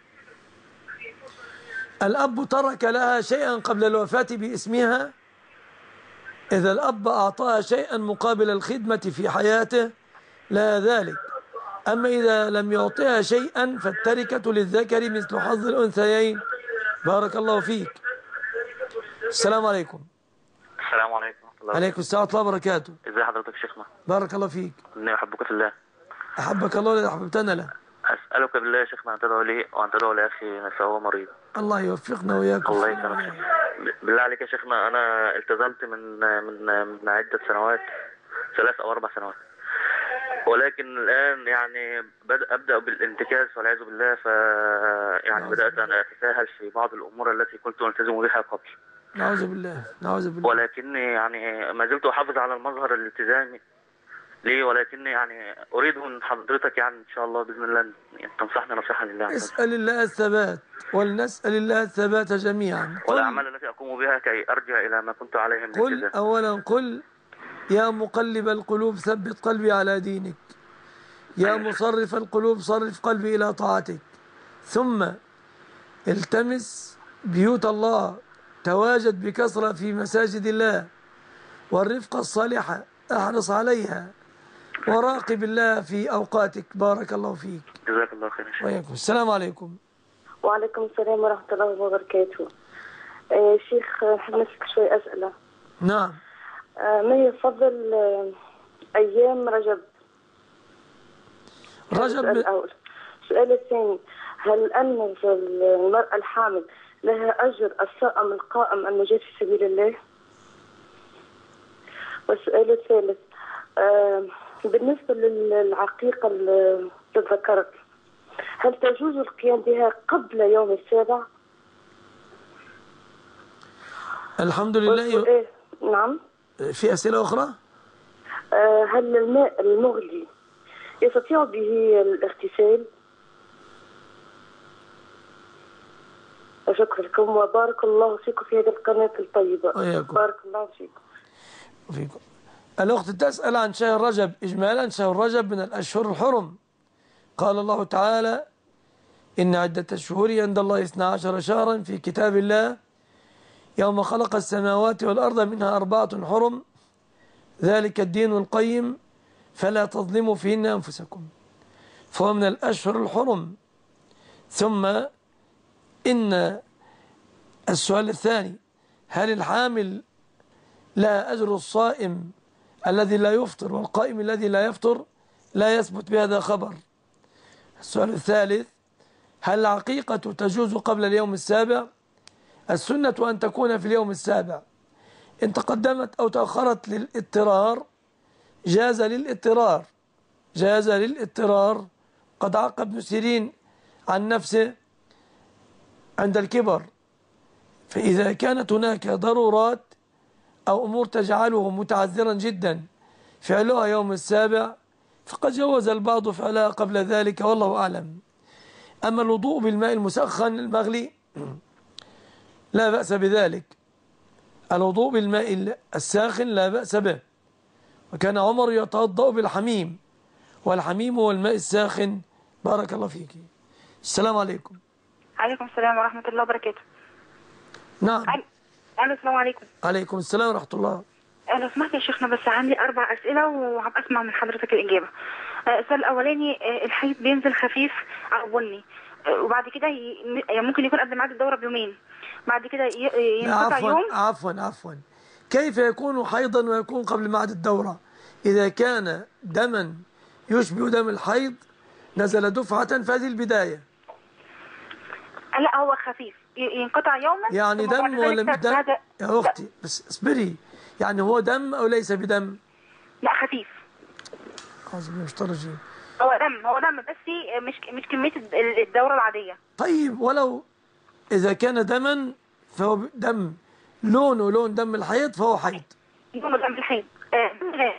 الأب ترك لها شيئا قبل الوفاة باسمها، إذا الأب أعطاها شيئا مقابل الخدمة في حياته لا ذلك. أما إذا لم يعطيها شيئا فالتركة للذكر مثل حظ الأنثيين. بارك الله فيك. السلام عليكم. السلام عليكم ورحمة الله. عليكم السلام ورحمة الله وبركاته. ازي حضرتك شيخنا؟ بارك الله فيك. إني أحبك في الله. أحبك الله الذي أحببتنا له. أسألك بالله يا شيخنا أن تدعو لي وأن تدعو لأخي فهو مريض. الله يوفقنا وإياكم. الله يكرمك. بالله عليك يا شيخنا، أنا التزمت من من من عدة سنوات، ثلاث أو أربع سنوات، ولكن الآن يعني بدأ أبدأ بالانتكاس والعياذ بالله، ف يعني بدأت أن أتساهل في بعض الأمور التي كنت ألتزم بها قبل. نعوذ بالله نعوذ بالله. ولكني يعني ما زلت أحافظ على المظهر الالتزامي ليه، ولكني يعني أريد من حضرتك يعني إن شاء الله بإذن الله أن تنصحني نصيحة لله. اسأل الله الثبات ولنسأل الله الثبات جميعا. والأعمال التي أقوم بها كي أرجع إلى ما كنت عليه من قل أولا قل: يا مقلب القلوب ثبت قلبي على دينك، يا مصرف القلوب صرف قلبي إلى طاعتك. ثم التمس بيوت الله، تواجد بكثرة في مساجد الله، والرفقة الصالحة احرص عليها، وراقب الله في أوقاتك. بارك الله فيك. جزاك الله خير. وإياكم. السلام عليكم. وعليكم السلام ورحمة الله وبركاته. آه شيخ، نحب نسألك شوي أسئلة. نعم. آه ما هي فضل آه أيام رجب؟ رجب. السؤال الأول. السؤال الثاني: هل أن المرأة الحامل لها أجر الصائم القائم المجاهد في سبيل الله؟ والسؤال الثالث: آه بالنسبة للعقيقة اللي تذكرت، هل تجوز القيام بها قبل يوم السابع؟ الحمد لله. إيه؟ نعم. في أسئلة أخرى؟ آه هل الماء المغلي يستطيع به الاغتسال؟ شكرا لكم وبارك الله فيكم في هذه القناة الطيبة. وياكم. بارك الله فيكم. وفيكم. الأخت تسأل عن شهر رجب. إجمالا شهر رجب من الأشهر الحرم، قال الله تعالى: إن عدة الشهور عند الله اثنا عشر شهرا في كتاب الله يوم خلق السماوات والأرض منها أربعة حرم ذلك الدين القيم فلا تظلموا فيهن أنفسكم، فهو من الأشهر الحرم. ثم إن السؤال الثاني: هل الحامل لا أجر الصائم الذي لا يفطر والقائم الذي لا يفطر؟ لا يثبت بهذا خبر. السؤال الثالث: هل العقيقة تجوز قبل اليوم السابع؟ السنة أن تكون في اليوم السابع، إن تقدمت أو تأخرت للاضطرار جاز للاضطرار جاز للاضطرار قد عقب ابن سيرين عن نفسه عند الكبر، فإذا كانت هناك ضرورات أو أمور تجعله متعذرا جدا فعلها يوم السابع فقد جوز البعض فعلها قبل ذلك والله أعلم. أما الوضوء بالماء المسخن المغلي لا بأس بذلك، الوضوء بالماء الساخن لا بأس به، وكان عمر يتوضأ بالحميم، والحميم هو الماء الساخن. بارك الله فيك. السلام عليكم. عليكم السلام ورحمة الله وبركاته. نعم. ألو السلام عليكم. عليكم السلام ورحمة الله. لو سمحت يا شيخنا بس عندي أربع أسئلة وهبقى أسمع من حضرتك الإجابة. السؤال الأولاني: الحيض بينزل خفيف أو بني وبعد كده ي... ممكن يكون قبل ميعاد الدورة بيومين، بعد كده ي... ينقطع عفوا يوم. عفوا عفوا كيف يكون حيضا ويكون قبل ميعاد الدورة؟ إذا كان دما يشبه دم الحيض نزل دفعة فهذه البداية. لا هو خفيف ينقطع يوما يعني دم ولا مش دم؟ بعد... يا أختي بس اصبري، يعني هو دم أو ليس بدم؟ لا خفيف. أعوذ بالله من الشيطان الرجيم. هو دم هو دم بس مش مش كمية الدورة العادية. طيب ولو إذا كان دما فهو دم لونه لون دم الحيض فهو حيض. لونه دم الحيض. آه.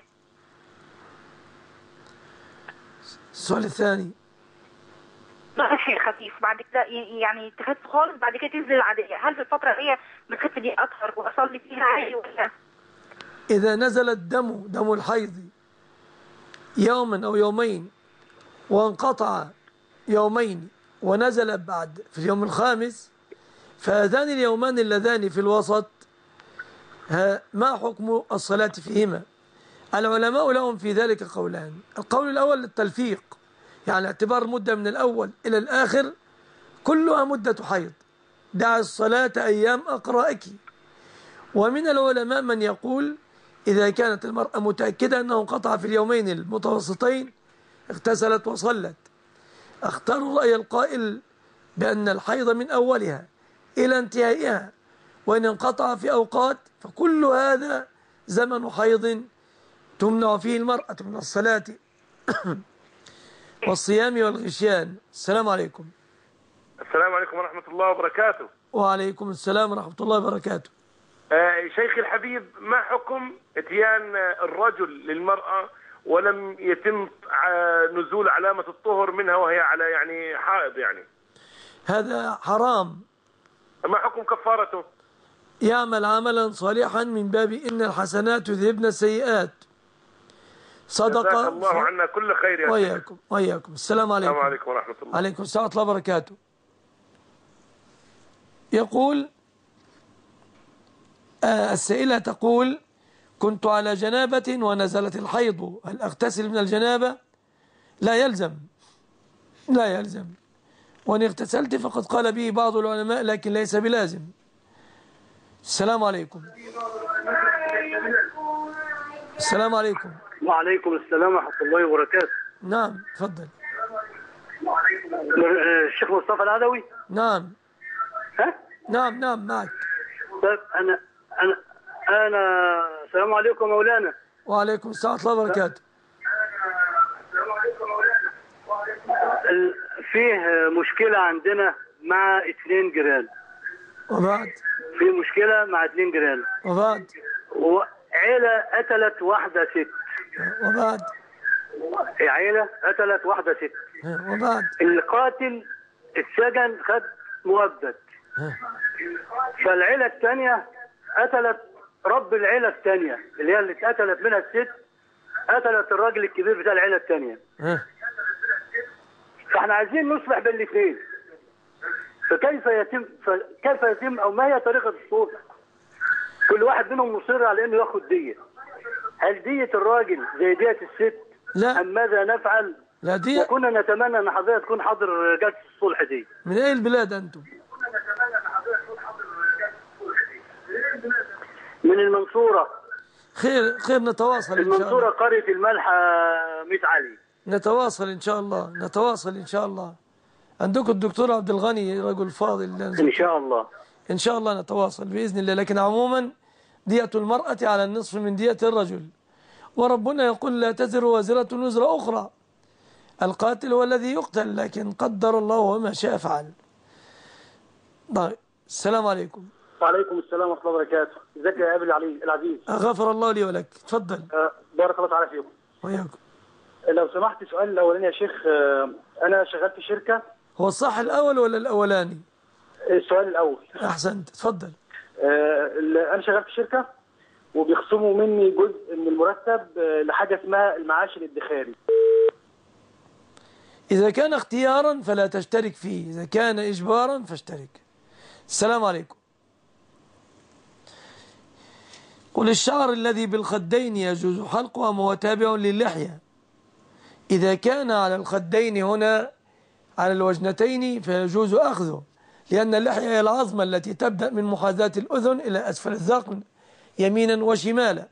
السؤال الثاني: الحيض خفيف بعد كده يعني تخف خالص بعد كده تنزل العادية، هل في الفترة هي بتخف دي أطهر وأصلي فيها عادي ولا؟ إذا نزل الدم دم الحيض يوما أو يومين وانقطع يومين ونزل بعد في اليوم الخامس فهذان اليومان اللذان في الوسط ما حكم الصلاة فيهما؟ العلماء لهم في ذلك قولان. القول الأول للتلفيق، يعني اعتبار مدة من الأول إلى الآخر كلها مدة حيض، دع الصلاة أيام أقرائك. ومن العلماء من يقول إذا كانت المرأة متأكدة أنه انقطع في اليومين المتوسطين اغتسلت وصلت. اختار رأي القائل بأن الحيض من أولها إلى انتهائها، وإن انقطع في أوقات فكل هذا زمن حيض تمنع فيه المرأة من الصلاة والصيام والغشيان. السلام عليكم. السلام عليكم ورحمة الله وبركاته. وعليكم السلام ورحمة الله وبركاته. آه شيخ الحبيب، ما حكم اتيان الرجل للمرأة ولم يتم نزول علامة الطهر منها وهي على يعني حائض؟ يعني هذا حرام. ما حكم كفارته؟ يعمل عملا صالحا من باب إن الحسنات يذهبن السيئات. صدقة. جزاك الله عنا كل خير يا وياكم وياكم. السلام عليكم. السلام عليكم ورحمة الله. عليكم السلام ورحمة الله وبركاته. يقول آه السائلة تقول: كنت على جنابة ونزلت الحيض، هل أغتسل من الجنابة؟ لا يلزم لا يلزم وإن اغتسلت فقد قال به بعض العلماء لكن ليس بلازم. السلام عليكم. السلام عليكم. وعليكم السلام ورحمة الله وبركاته. نعم تفضل. الشيخ مصطفى العدوي. نعم. ها؟ نعم نعم معك. طيب أنا أنا أنا السلام عليكم مولانا. وعليكم السلام ورحمة الله وبركاته. فيه مشكلة عندنا مع اثنين جيران. وبعد؟ في مشكلة مع اثنين جيران. وبعد؟ عيلة قتلت واحدة ست. وبعد؟ عيلة قتلت واحدة ست. وبعد؟ القاتل اتسجن خد مؤبد. فالعيلة الثانية قتلت رب العيلة الثانية اللي هي اللي اتقتلت منها الست، قتلت الراجل الكبير بتاع العيلة الثانية. فاحنا عايزين نصلح بين الاثنين. فكيف يتم فكيف يتم او ما هي طريقه الصلح؟ كل واحد منهم مصر على انه ياخد ديه. هل ديه الراجل زي ديه الست؟ لا. ام ماذا نفعل؟ لا ديه. وكنا نتمنى ان حضرتك تكون حاضر جلسه الصلح دي. من اي البلاد انتم؟ من المنصوره. خير خير نتواصل ان شاء الله. المنصوره قريه الملحه ميت علي. نتواصل ان شاء الله، نتواصل ان شاء الله. عندكم الدكتور عبد الغني رجل فاضل. ان شاء الله. ان شاء الله نتواصل باذن الله. لكن عموما دية المرأة على النصف من دية الرجل، وربنا يقول لا تزر وازرة وزر أخرى. القاتل هو الذي يقتل، لكن قدر الله وما شاء فعل. طيب السلام عليكم. وعليكم السلام ورحمة الله وبركاته. ازيك يا أبي علي العزيز؟ غفر الله لي ولك. تفضل. أه بارك الله تعالى فيكم. وياكم. لو سمحت سؤال الأولاني يا شيخ. أه أنا شغال في شركة. هو الصح الأول ولا الأولاني؟ السؤال الأول. أحسنت. تفضل. أه أنا شغال في شركة وبيخصموا مني جزء من المرتب لحاجة اسمها المعاش الادخاري. إذا كان اختيارا فلا تشترك فيه، إذا كان إجبارا فاشترك. السلام عليكم. قل الشعر الذي بالخدين يجوز حلقه أم هو تابع للحية؟ إذا كان على الخدين هنا على الوجنتين فيجوز أخذه، لأن اللحية هي العظمة التي تبدأ من محاذاة الأذن إلى أسفل الذقن يمينا وشمالا.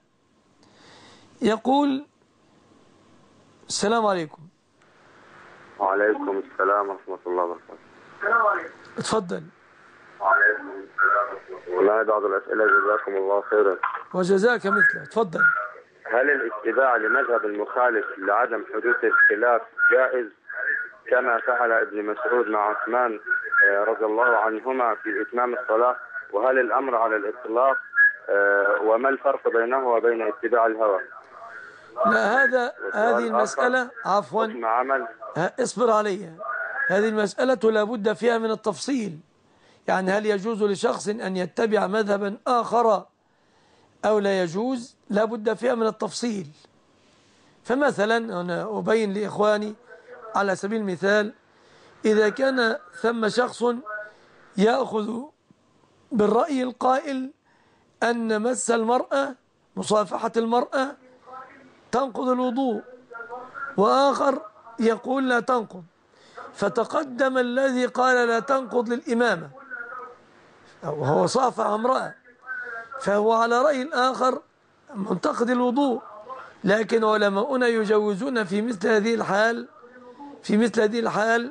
يقول السلام عليكم. وعليكم السلام ورحمة الله وبركاته. السلام عليكم. اتفضل. وعليكم السلام ورحمة الله. والله بعض الأسئلة جزاكم الله خيرا. وجزاك مثله. تفضل. هل الاتباع لمذهب المخالف لعدم حدوث الخلاف جائز كما فعل ابن مسعود مع عثمان رضي الله عنهما في إتمام الصلاة؟ وهل الأمر على الإطلاق؟ وما الفرق بينه وبين اتباع الهوى؟ لا هذا هذه المسألة عفوا عمل. اصبر علي. هذه المسألة لابد فيها من التفصيل. يعني هل يجوز لشخص أن يتبع مذهبا آخر أو لا يجوز؟ لابد فيها من التفصيل. فمثلا أنا أبين لإخواني على سبيل المثال، إذا كان ثم شخص يأخذ بالرأي القائل أن مس المرأة مصافحة المرأة تنقض الوضوء، وآخر يقول لا تنقض، فتقدم الذي قال لا تنقض للإمامة وهو صافح امرأة، فهو على رأي الآخر منتقد الوضوء. لكن علماؤنا يجوزون في مثل هذه الحال في مثل هذه الحال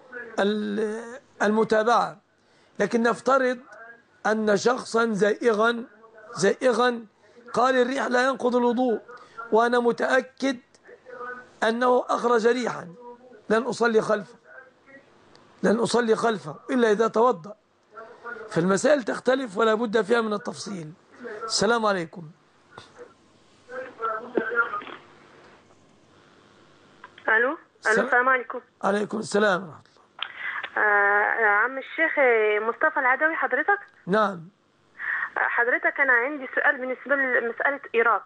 المتابعة. لكن نفترض أن شخصا زائغا زائغا قال الريح لا ينقض الوضوء، وأنا متأكد أنه أخرج ريحا، لن أصلي خلفه لن أصلي خلفه إلا إذا توضأ. فالمسائل تختلف ولا بد فيها من التفصيل. السلام عليكم. الو السلام عليكم. عليكم السلام ورحمة الله. آه عم الشيخ مصطفى العدوي حضرتك؟ نعم. حضرتك أنا عندي سؤال بالنسبة لمسألة إيراد.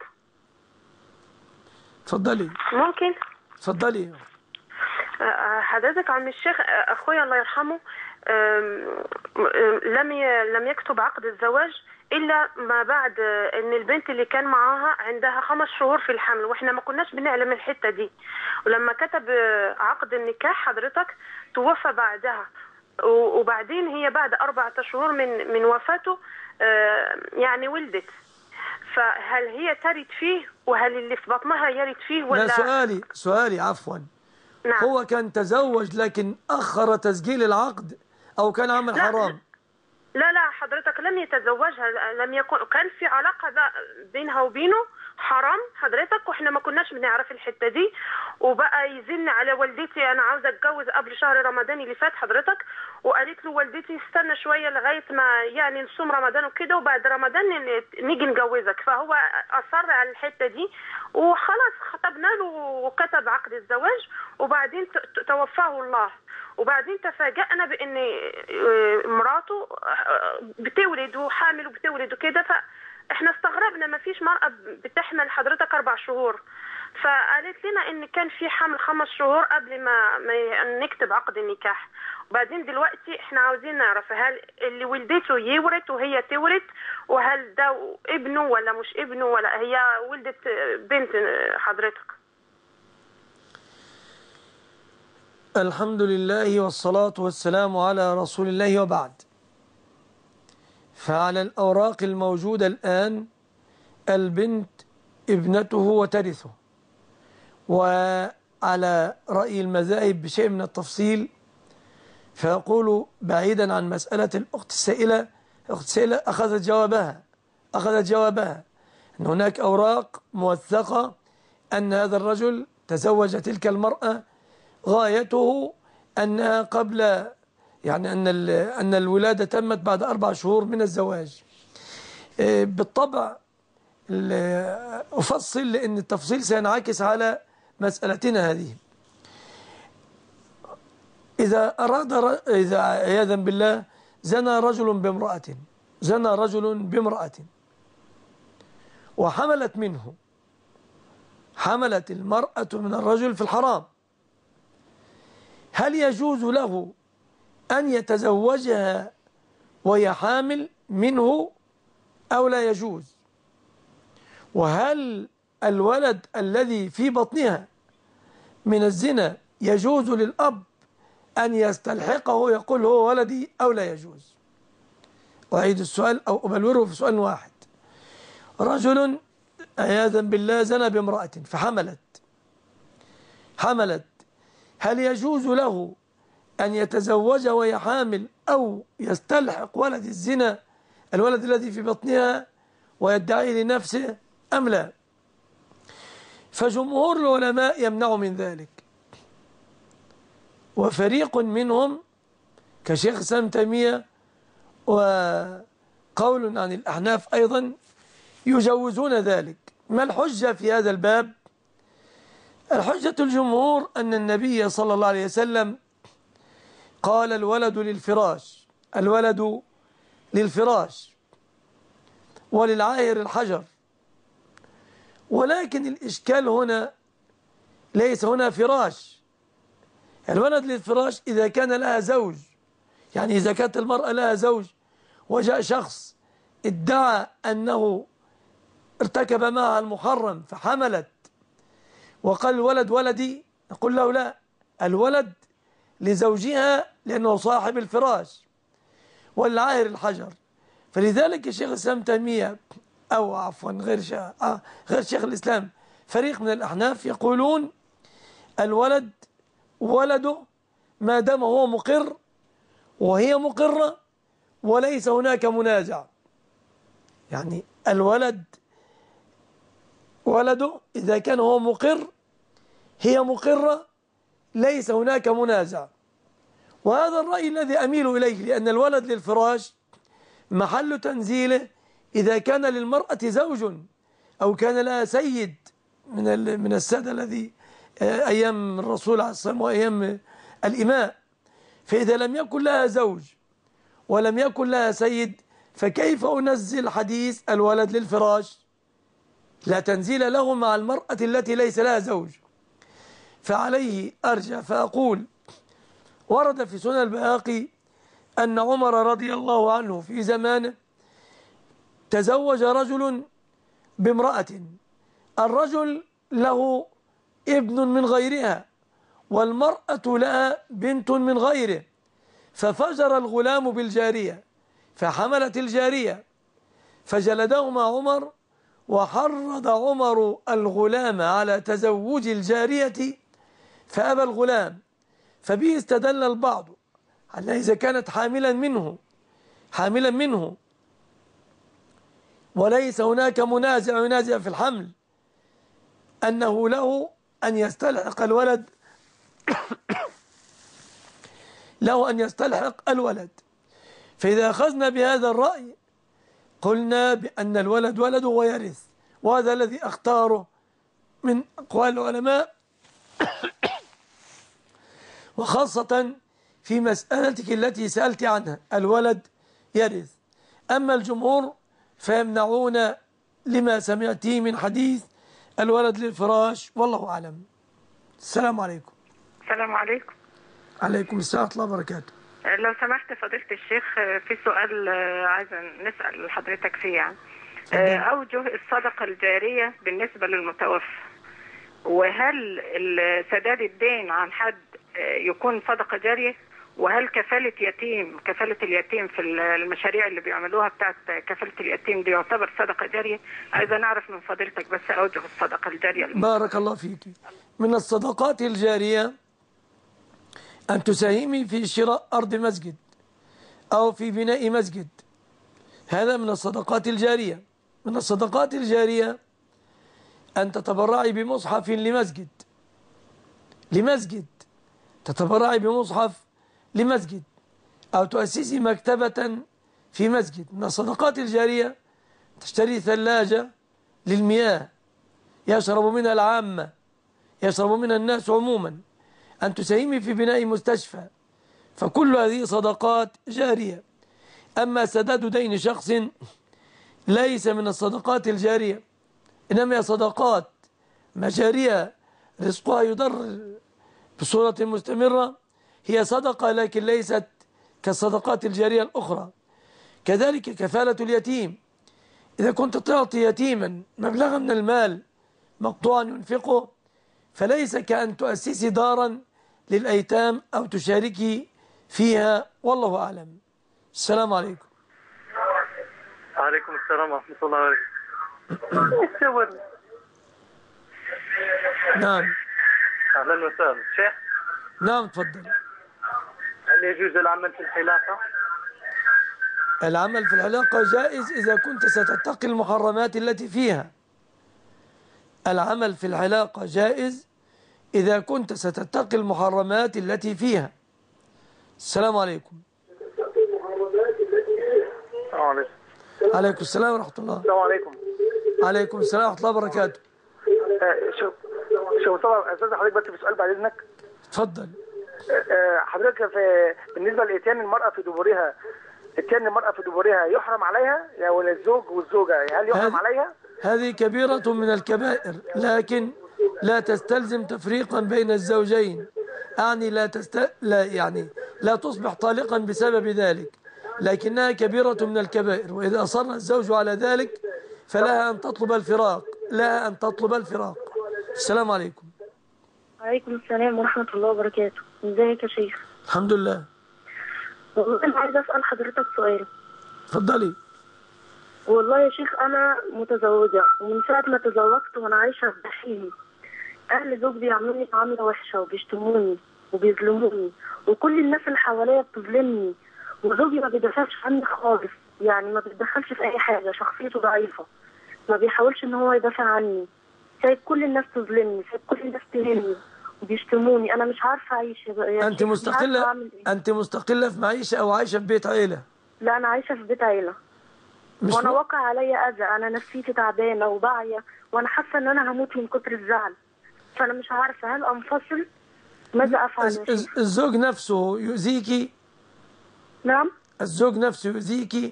تفضلي. ممكن؟ تفضلي. آه حضرتك عم الشيخ أخويا الله يرحمه لم لم يكتب عقد الزواج إلا ما بعد إن البنت اللي كان معاها عندها خمس شهور في الحمل، وإحنا ما كناش بنعلم الحتة دي. ولما كتب عقد النكاح حضرتك توفى بعدها، وبعدين هي بعد أربعة شهور من من وفاته يعني ولدت. فهل هي ترد فيه وهل اللي في بطنها يرد فيه ولا؟ لا سؤالي سؤالي عفوا. نعم. هو كان تزوج لكن أخر تسجيل العقد أو كان عمل لا حرام؟ لا لا حضرتك لم يتزوجها، لم يكن كان في علاقة بينها وبينه حرام حضرتك، واحنا ما كناش بنعرف الحتة دي. وبقى يزن على والدتي أنا عاوزة أتجوز قبل شهر رمضان اللي فات حضرتك، وقالت له والدتي استنى شوية لغاية ما يعني نصوم رمضان وكده وبعد رمضان نيجي نجوزك. فهو أصر على الحتة دي وخلاص خطبنا له وكتب عقد الزواج، وبعدين توفاه الله. وبعدين تفاجأنا بأن مراته بتولد وحامل وبتولد وكده، فاحنا استغربنا ما فيش مرأة بتحمل حضرتك أربع شهور. فقالت لنا ان كان في حمل خمس شهور قبل ما, ما نكتب عقد النكاح. وبعدين دلوقتي احنا عاوزين نعرف هل اللي ولدته يورث وهي تورث، وهل ده ابنه ولا مش ابنه، ولا هي ولدت بنت حضرتك؟ الحمد لله والصلاة والسلام على رسول الله، وبعد. فعلى الأوراق الموجودة الآن البنت ابنته وترثه، وعلى رأي المذاهب بشيء من التفصيل، فيقول بعيدا عن مسألة الأخت السائلة، الأخت السائلة أخذت جوابها أخذت جوابها أن هناك أوراق موثقة أن هذا الرجل تزوج تلك المرأة، غايته أنها قبل يعني أن أن الولادة تمت بعد أربع شهور من الزواج. بالطبع أفصل لأن التفصيل سينعكس على مسألتنا هذه. إذا أراد إذا عياذا بالله زنى رجل بامرأة زنى رجل بامرأة وحملت منه، حملت المرأة من الرجل في الحرام، هل يجوز له أن يتزوجها وهي حامل منه أو لا يجوز؟ وهل الولد الذي في بطنها من الزنا يجوز للأب أن يستلحقه يقول هو ولدي أو لا يجوز؟ أعيد السؤال أو أبلوره في سؤال واحد. رجل عياذا بالله زنى بامرأة فحملت حملت هل يجوز له أن يتزوج وهي حامل أو يستلحق ولد الزنا الولد الذي في بطنها ويدعيه لنفسه أم لا؟ فجمهور العلماء يمنع من ذلك، وفريق منهم كشيخ سام تيمية وقول عن الأحناف أيضا يجوزون ذلك. ما الحجة في هذا الباب؟ الحجة الجمهور أن النبي صلى الله عليه وسلم قال الولد للفراش الولد للفراش وللعاهر الحجر، ولكن الإشكال هنا ليس هنا فراش. الولد للفراش إذا كان لها زوج، يعني إذا كانت المرأة لها زوج وجاء شخص ادعى أنه ارتكب معها المحرم فحملت وقال الولد ولدي، نقول له لا، الولد لزوجها لأنه صاحب الفراش والعاهر الحجر. فلذلك الشيخ الإسلام تيمية أو عفوا غير شيخ آه غير شيخ الإسلام فريق من الأحناف يقولون الولد ولده ما دام هو مقر وهي مقرة وليس هناك منازع. يعني الولد ولده إذا كان هو مقر هي مقرة ليس هناك منازع. وهذا الرأي الذي أميل إليه، لأن الولد للفراش محل تنزيله إذا كان للمرأة زوج أو كان لها سيد من من السادة الذي أيام الرسول عليه الصلاة والسلام وأيام الإماء. فإذا لم يكن لها زوج ولم يكن لها سيد فكيف أنزل حديث الولد للفراش؟ لا تنزيل له مع المرأة التي ليس لها زوج. فعليه أرجع فأقول ورد في سنن البيهقي أن عمر رضي الله عنه في زمانه تزوج رجل بامرأة، الرجل له ابن من غيرها والمرأة لها بنت من غيره، ففجر الغلام بالجارية فحملت الجارية فجلدهما عمر، وحرض عمر الغلام على تزوج الجارية فأبى الغلام. فبه استدل البعض على إذا كانت حاملا منه حاملا منه وليس هناك منازع ينازع في الحمل أنه له أن يستلحق الولد له أن يستلحق الولد. فإذا أخذنا بهذا الرأي قلنا بأن الولد ولده ويرث، وهذا الذي أختاره من أقوال العلماء وخاصة في مسألتك التي سألت عنها الولد يرث. أما الجمهور فيمنعون لما سمعتيه من حديث الولد للفراش، والله أعلم. السلام عليكم. السلام عليكم. عليكم السلام ورحمة الله وبركاته. لو سمحت فضيلة الشيخ، في سؤال عايزة نسأل حضرتك فيه يعني. أوجه الصدقة الجارية بالنسبة للمتوفى، وهل سداد الدين عن حد يكون صدقة جارية؟ وهل كفالة يتيم كفالة اليتيم في المشاريع اللي بيعملوها بتاعت كفالة اليتيم دي يعتبر صدقة جارية؟ عايزة نعرف من فضيلتك بس أوجه الصدقة الجارية. بارك الله فيك. من الصدقات الجارية أن تساهمي في شراء أرض مسجد أو في بناء مسجد، هذا من الصدقات الجارية. من الصدقات الجارية أن تتبرعي بمصحف لمسجد لمسجد تتبرعي بمصحف لمسجد، أو تؤسسي مكتبة في مسجد. من الصدقات الجارية تشتري ثلاجة للمياه يشرب منها العامة، يشرب منها الناس عموما، أن تساهمي في بناء مستشفى، فكل هذه صدقات جارية. أما سداد دين شخص ليس من الصدقات الجارية، إنما هي صدقات مجارية رزقها يضر بصورة مستمرة، هي صدقة لكن ليست كالصدقات الجارية الأخرى. كذلك كفالة اليتيم، إذا كنت تعطي يتيما مبلغا من المال مقطوعا ينفقه، فليس كأن تؤسسي دارا للأيتام أو تشاركي فيها، والله أعلم. السلام عليكم. وعليكم السلام ورحمة الله وبركاته. نعم. أهلا وسهلا شيخ. نعم تفضل. هل يجوز العمل في الحلاقة؟ العمل في الحلاقة جائز إذا كنت ستتقي المحرمات التي فيها. العمل في الحلاقة جائز إذا كنت ستتقي المحرمات التي فيها. السلام عليكم. السلام عليكم. عليكم السلام ورحمة الله. السلام عليكم. عليكم السلام ورحمة الله وبركاته. شوف شوف طبعا أستاذ حضرتك بس في سؤال بعد إذنك. اتفضل. حضرتك في بالنسبة لإتيان المرأة في دبرها، إتيان المرأة في دبرها يحرم عليها يا ولا الزوج والزوجة، هل يحرم عليها؟ هذه كبيرة من الكبائر، لكن لا تستلزم تفريقا بين الزوجين، يعني لا تست... لا يعني لا تصبح طالقا بسبب ذلك، لكنها كبيرة من الكبائر، وإذا أصر الزوج على ذلك فلها أن تطلب الفراق، لها أن تطلب الفراق. السلام عليكم. وعليكم السلام ورحمة الله وبركاته. ازيك يا شيخ؟ الحمد لله. والله أنا عايزة أسأل حضرتك سؤال. اتفضلي. والله يا شيخ أنا متزوجة، ومن ساعة ما تزوجت وأنا عايشة في دحيم. أهل زوجي بيعملوني معاملة وحشة وبيشتموني وبيظلموني، وكل الناس اللي حواليا بتظلمني، وزوجي ما بيدافعش عني خالص، يعني ما بيتدخلش في أي حاجة، شخصيته ضعيفة، ما بيحاولش إن هو يدافع عني، سايب كل الناس تظلمني، سايب كل الناس تهيني وبيشتموني. أنا مش عارفة أعيش يا أنت مستقلة أنت مستقلة في معيشة أو عايشة في بيت عيلة؟ لا أنا عايشة في بيت عيلة، وأنا واقع عليا أذى، أنا نفسيتي تعبانة وباعية، وأنا حاسة إن أنا هموت من كتر الزعل، فأنا مش عارفة هل أنفصل؟ ماذا أفعل يا شيخ؟ الزوج نفسه يؤذيكي؟ نعم؟ الزوج نفسه يؤذيكي؟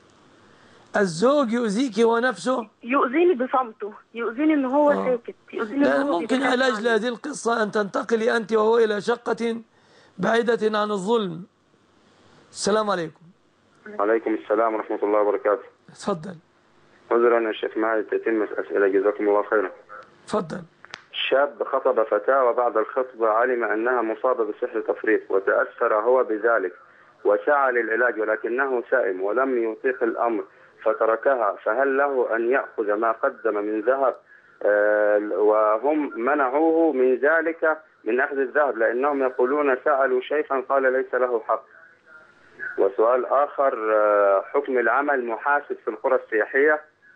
الزوج يؤذيكي هو نفسه؟ يؤذيني بصمته، يؤذيني ان هو آه. ساكت، يؤذيني لا ممكن علاج لهذه القصة أن تنتقلي أنت وهو إلى شقة بعيدة عن الظلم. السلام عليكم. عليكم السلام ورحمة الله وبركاته. تفضل. عذرا يا شيخ معي تتم أسئلة جزاكم الله خيرا. تفضل. شاب خطب فتاة وبعد الخطبة علم أنها مصابة بسحر تفريط وتأثر هو بذلك وسعى للعلاج ولكنه سائم ولم يطيق الأمر فتركها، فهل له أن يأخذ ما قدم من ذهب وهم منعوه من ذلك من أخذ الذهب لأنهم يقولون سألوا شيخا قال ليس له حق؟ وسؤال آخر حكم العمل محاسب في القرى السياحية.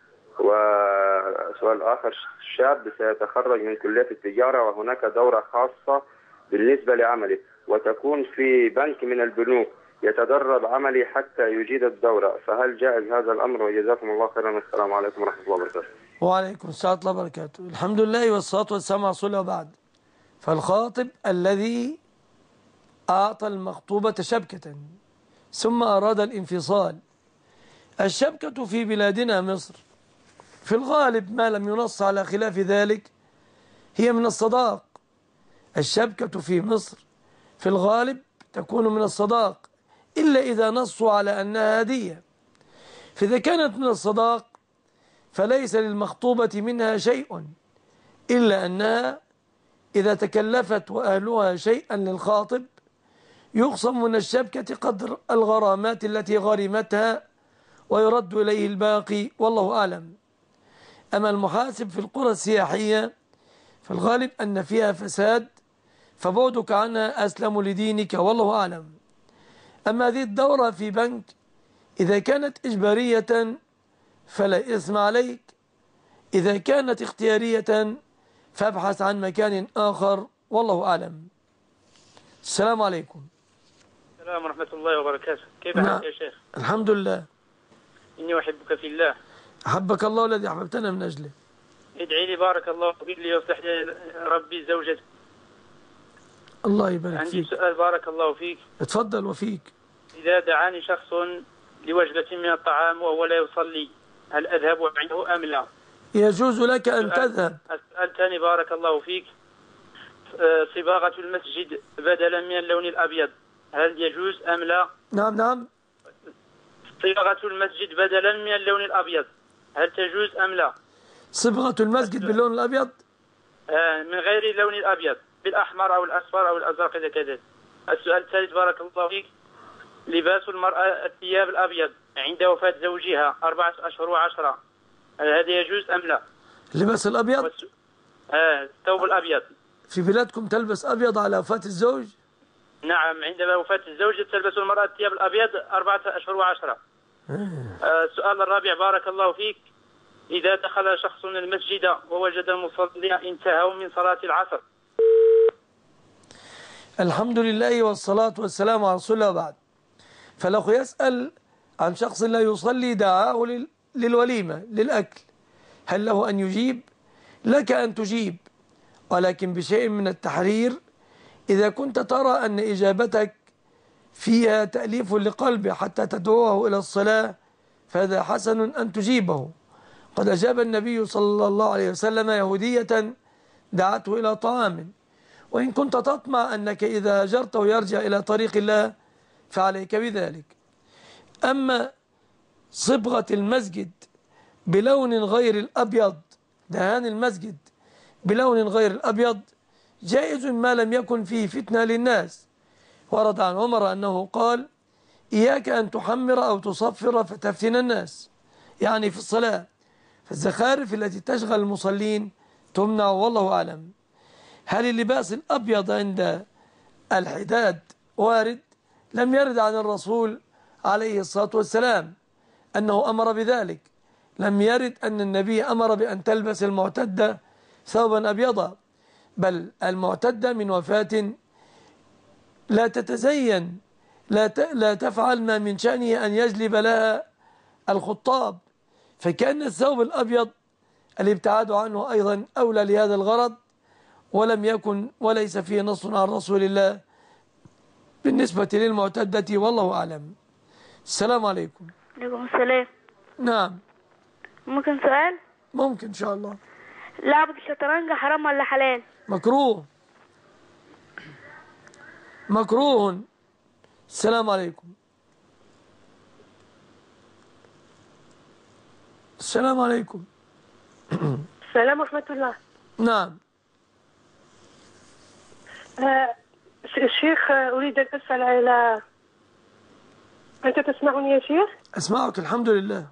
وسؤال آخر شاب سيتخرج من كلية التجارة وهناك دورة خاصة بالنسبة لعمله وتكون في بنك من البنوك يتدرب عملي حتى يجيد الدورة، فهل جائز هذا الأمر؟ وجزاكم الله خيرا. السلام عليكم ورحمة الله وبركاته. وعليكم السلام ورحمة الله وبركاته. الحمد لله والصلاة والسلام على رسول الله وبعد. فالخاطب الذي أعطى المخطوبة شبكة ثم أراد الانفصال، الشبكة في بلادنا مصر في الغالب ما لم ينص على خلاف ذلك هي من الصداق. الشبكة في مصر في الغالب تكون من الصداق إلا إذا نصوا على أنها هدية. فإذا كانت من الصداق فليس للمخطوبة منها شيء، إلا أنها إذا تكلفت وأهلها شيئا للخاطب يخصم من الشبكة قدر الغرامات التي غرمتها ويرد إليه الباقي، والله أعلم. أما المحاسب في القرى السياحية فالغالب أن فيها فساد، فبعدك عنها أسلم لدينك، والله أعلم. أما هذه الدورة في بنك إذا كانت إجبارية فلا إثم عليك، إذا كانت اختيارية فابحث عن مكان آخر، والله أعلم. السلام عليكم. السلام ورحمة الله وبركاته. كيف نعم. حالك يا شيخ؟ الحمد لله. إني أحبك في الله. أحبك الله الذي أحببتنا من أجله. ادعي لي بارك الله فيك ليصلح لي ربي زوجتي. الله يبارك عندي فيك. سؤال بارك الله فيك. اتفضل وفيك. إذا دعاني شخص لوجبة من الطعام وهو لا يصلي هل أذهب عنده أم لا؟ يجوز لك أن تذهب. السؤال الثاني بارك الله فيك، صباغة المسجد بدلا من اللون الأبيض هل يجوز أم لا؟ نعم نعم. صباغة المسجد بدلا من اللون الأبيض هل تجوز أم لا؟ صبغة المسجد باللون الأبيض؟ آه من غير اللون الأبيض، بالأحمر أو الأصفر أو الأزرق إذا كذا. السؤال الثالث بارك الله فيك، لباس المرأة الثياب الأبيض عند وفاة زوجها أربعة أشهر وعشرة هل هذا يجوز أم لا؟ اللباس الأبيض؟ آه الثوب الأبيض. في بلادكم تلبس أبيض على وفاة الزوج؟ نعم، عندما وفاة الزوج تلبس المرأة الثياب الأبيض أربعة أشهر وعشرة. آه السؤال الرابع بارك الله فيك، إذا دخل شخص المسجد ووجد المصلين انتهوا من صلاة العصر. الحمد لله والصلاة والسلام على رسول الله وبعد. فالأخ يسأل عن شخص لا يصلي دعاه للوليمة للأكل، هل له أن يجيب؟ لك أن تجيب، ولكن بشيء من التحرير. إذا كنت ترى أن إجابتك فيها تأليف لقلبه حتى تدعوه إلى الصلاة فهذا حسن أن تجيبه. قد أجاب النبي صلى الله عليه وسلم يهودية دعته إلى طعام، وإن كنت تطمع أنك إذا هجرته يرجع إلى طريق الله فعليك بذلك. أما صبغة المسجد بلون غير الأبيض، دهان المسجد بلون غير الأبيض جائز ما لم يكن فيه فتنة للناس. ورد عن عمر أنه قال: إياك أن تحمر أو تصفر فتفتن الناس، يعني في الصلاة. فالزخارف التي تشغل المصلين تمنع، والله أعلم. هل اللباس الأبيض عند الحداد وارد؟ لم يرد عن الرسول عليه الصلاة والسلام أنه أمر بذلك. لم يرد أن النبي أمر بأن تلبس المعتدة ثوبا أبيضا، بل المعتدة من وفاة لا تتزين، لا لا تفعل ما من شأنه أن يجلب لها الخطاب، فكان الثوب الأبيض الابتعاد عنه أيضا أولى لهذا الغرض، ولم يكن وليس فيه نص عن رسول الله بالنسبة للمعتدة، والله أعلم. السلام عليكم. عليكم السلام. نعم. ممكن سؤال؟ ممكن إن شاء الله. لعبة الشطرنج حرام ولا حلال؟ مكروه. مكروه. السلام عليكم. السلام عليكم. السلام ورحمة الله. نعم. آه الشيخ أريد أن أسأل على، أنت تسمعني يا شيخ؟ أسمعك الحمد لله.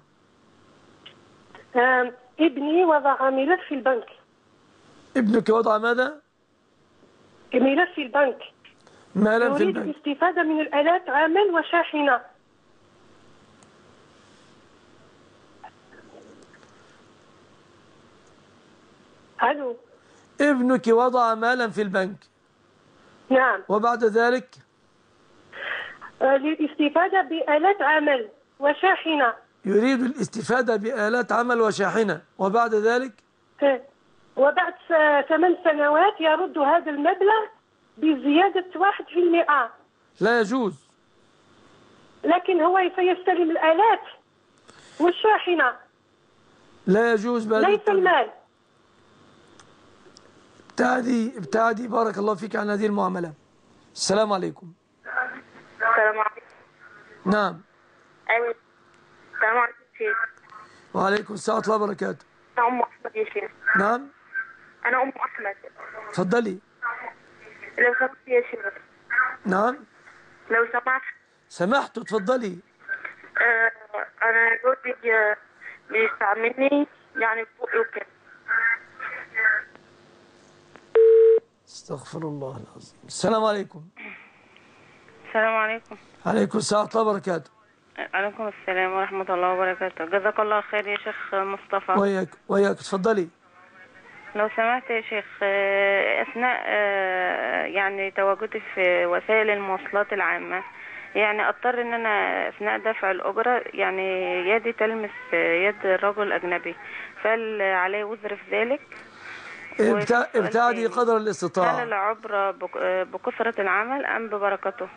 آه ابني وضع ملف في البنك. ابنك وضع ماذا؟ ملف في البنك. مالا في البنك. يريد الاستفادة من الآلات عمل وشاحنة. ألو. ابنك وضع مالا في البنك. نعم. وبعد ذلك؟ آه للاستفادة بآلات عمل وشاحنة. يريد الاستفادة بآلات عمل وشاحنة، وبعد ذلك؟ وبعد ثمان سنوات يرد هذا المبلغ بزيادة واحد في المئة. لا يجوز. لكن هو سيستلم الآلات والشاحنة. لا يجوز بهذه ليس المال. ابتعدي ابتعدي بارك الله فيك عن هذه المعاملة. السلام عليكم. السلام عليكم. نعم. أيوة. السلام عليكم شيخ. وعليكم السلام ورحمة الله وبركاته. أنا أم أحمد يا شيخ. نعم. أنا أم أحمد. تفضلي. لو سمحت يا شيخ. نعم. لو سمحت. سمحت تفضلي. آه أنا جوزي آه، بيستعملني يعني فوقي وكده. استغفر الله العظيم. السلام عليكم. السلام عليكم. عليكم السلام ورحمة الله وبركاته. عليكم السلام ورحمة الله وبركاته. جزاك الله خير يا شيخ مصطفى. وياك وياك تفضلي. لو سمحت يا شيخ، آه، أثناء آه، يعني تواجدي في وسائل المواصلات العامة، يعني اضطر ان انا اثناء دفع الاجره يعني يدي تلمس يد الرجل الاجنبي، فهل علي وزر في ذلك؟ ابتعدي قدر الاستطاعه. هل العبره بكثره العمل ام ببركته؟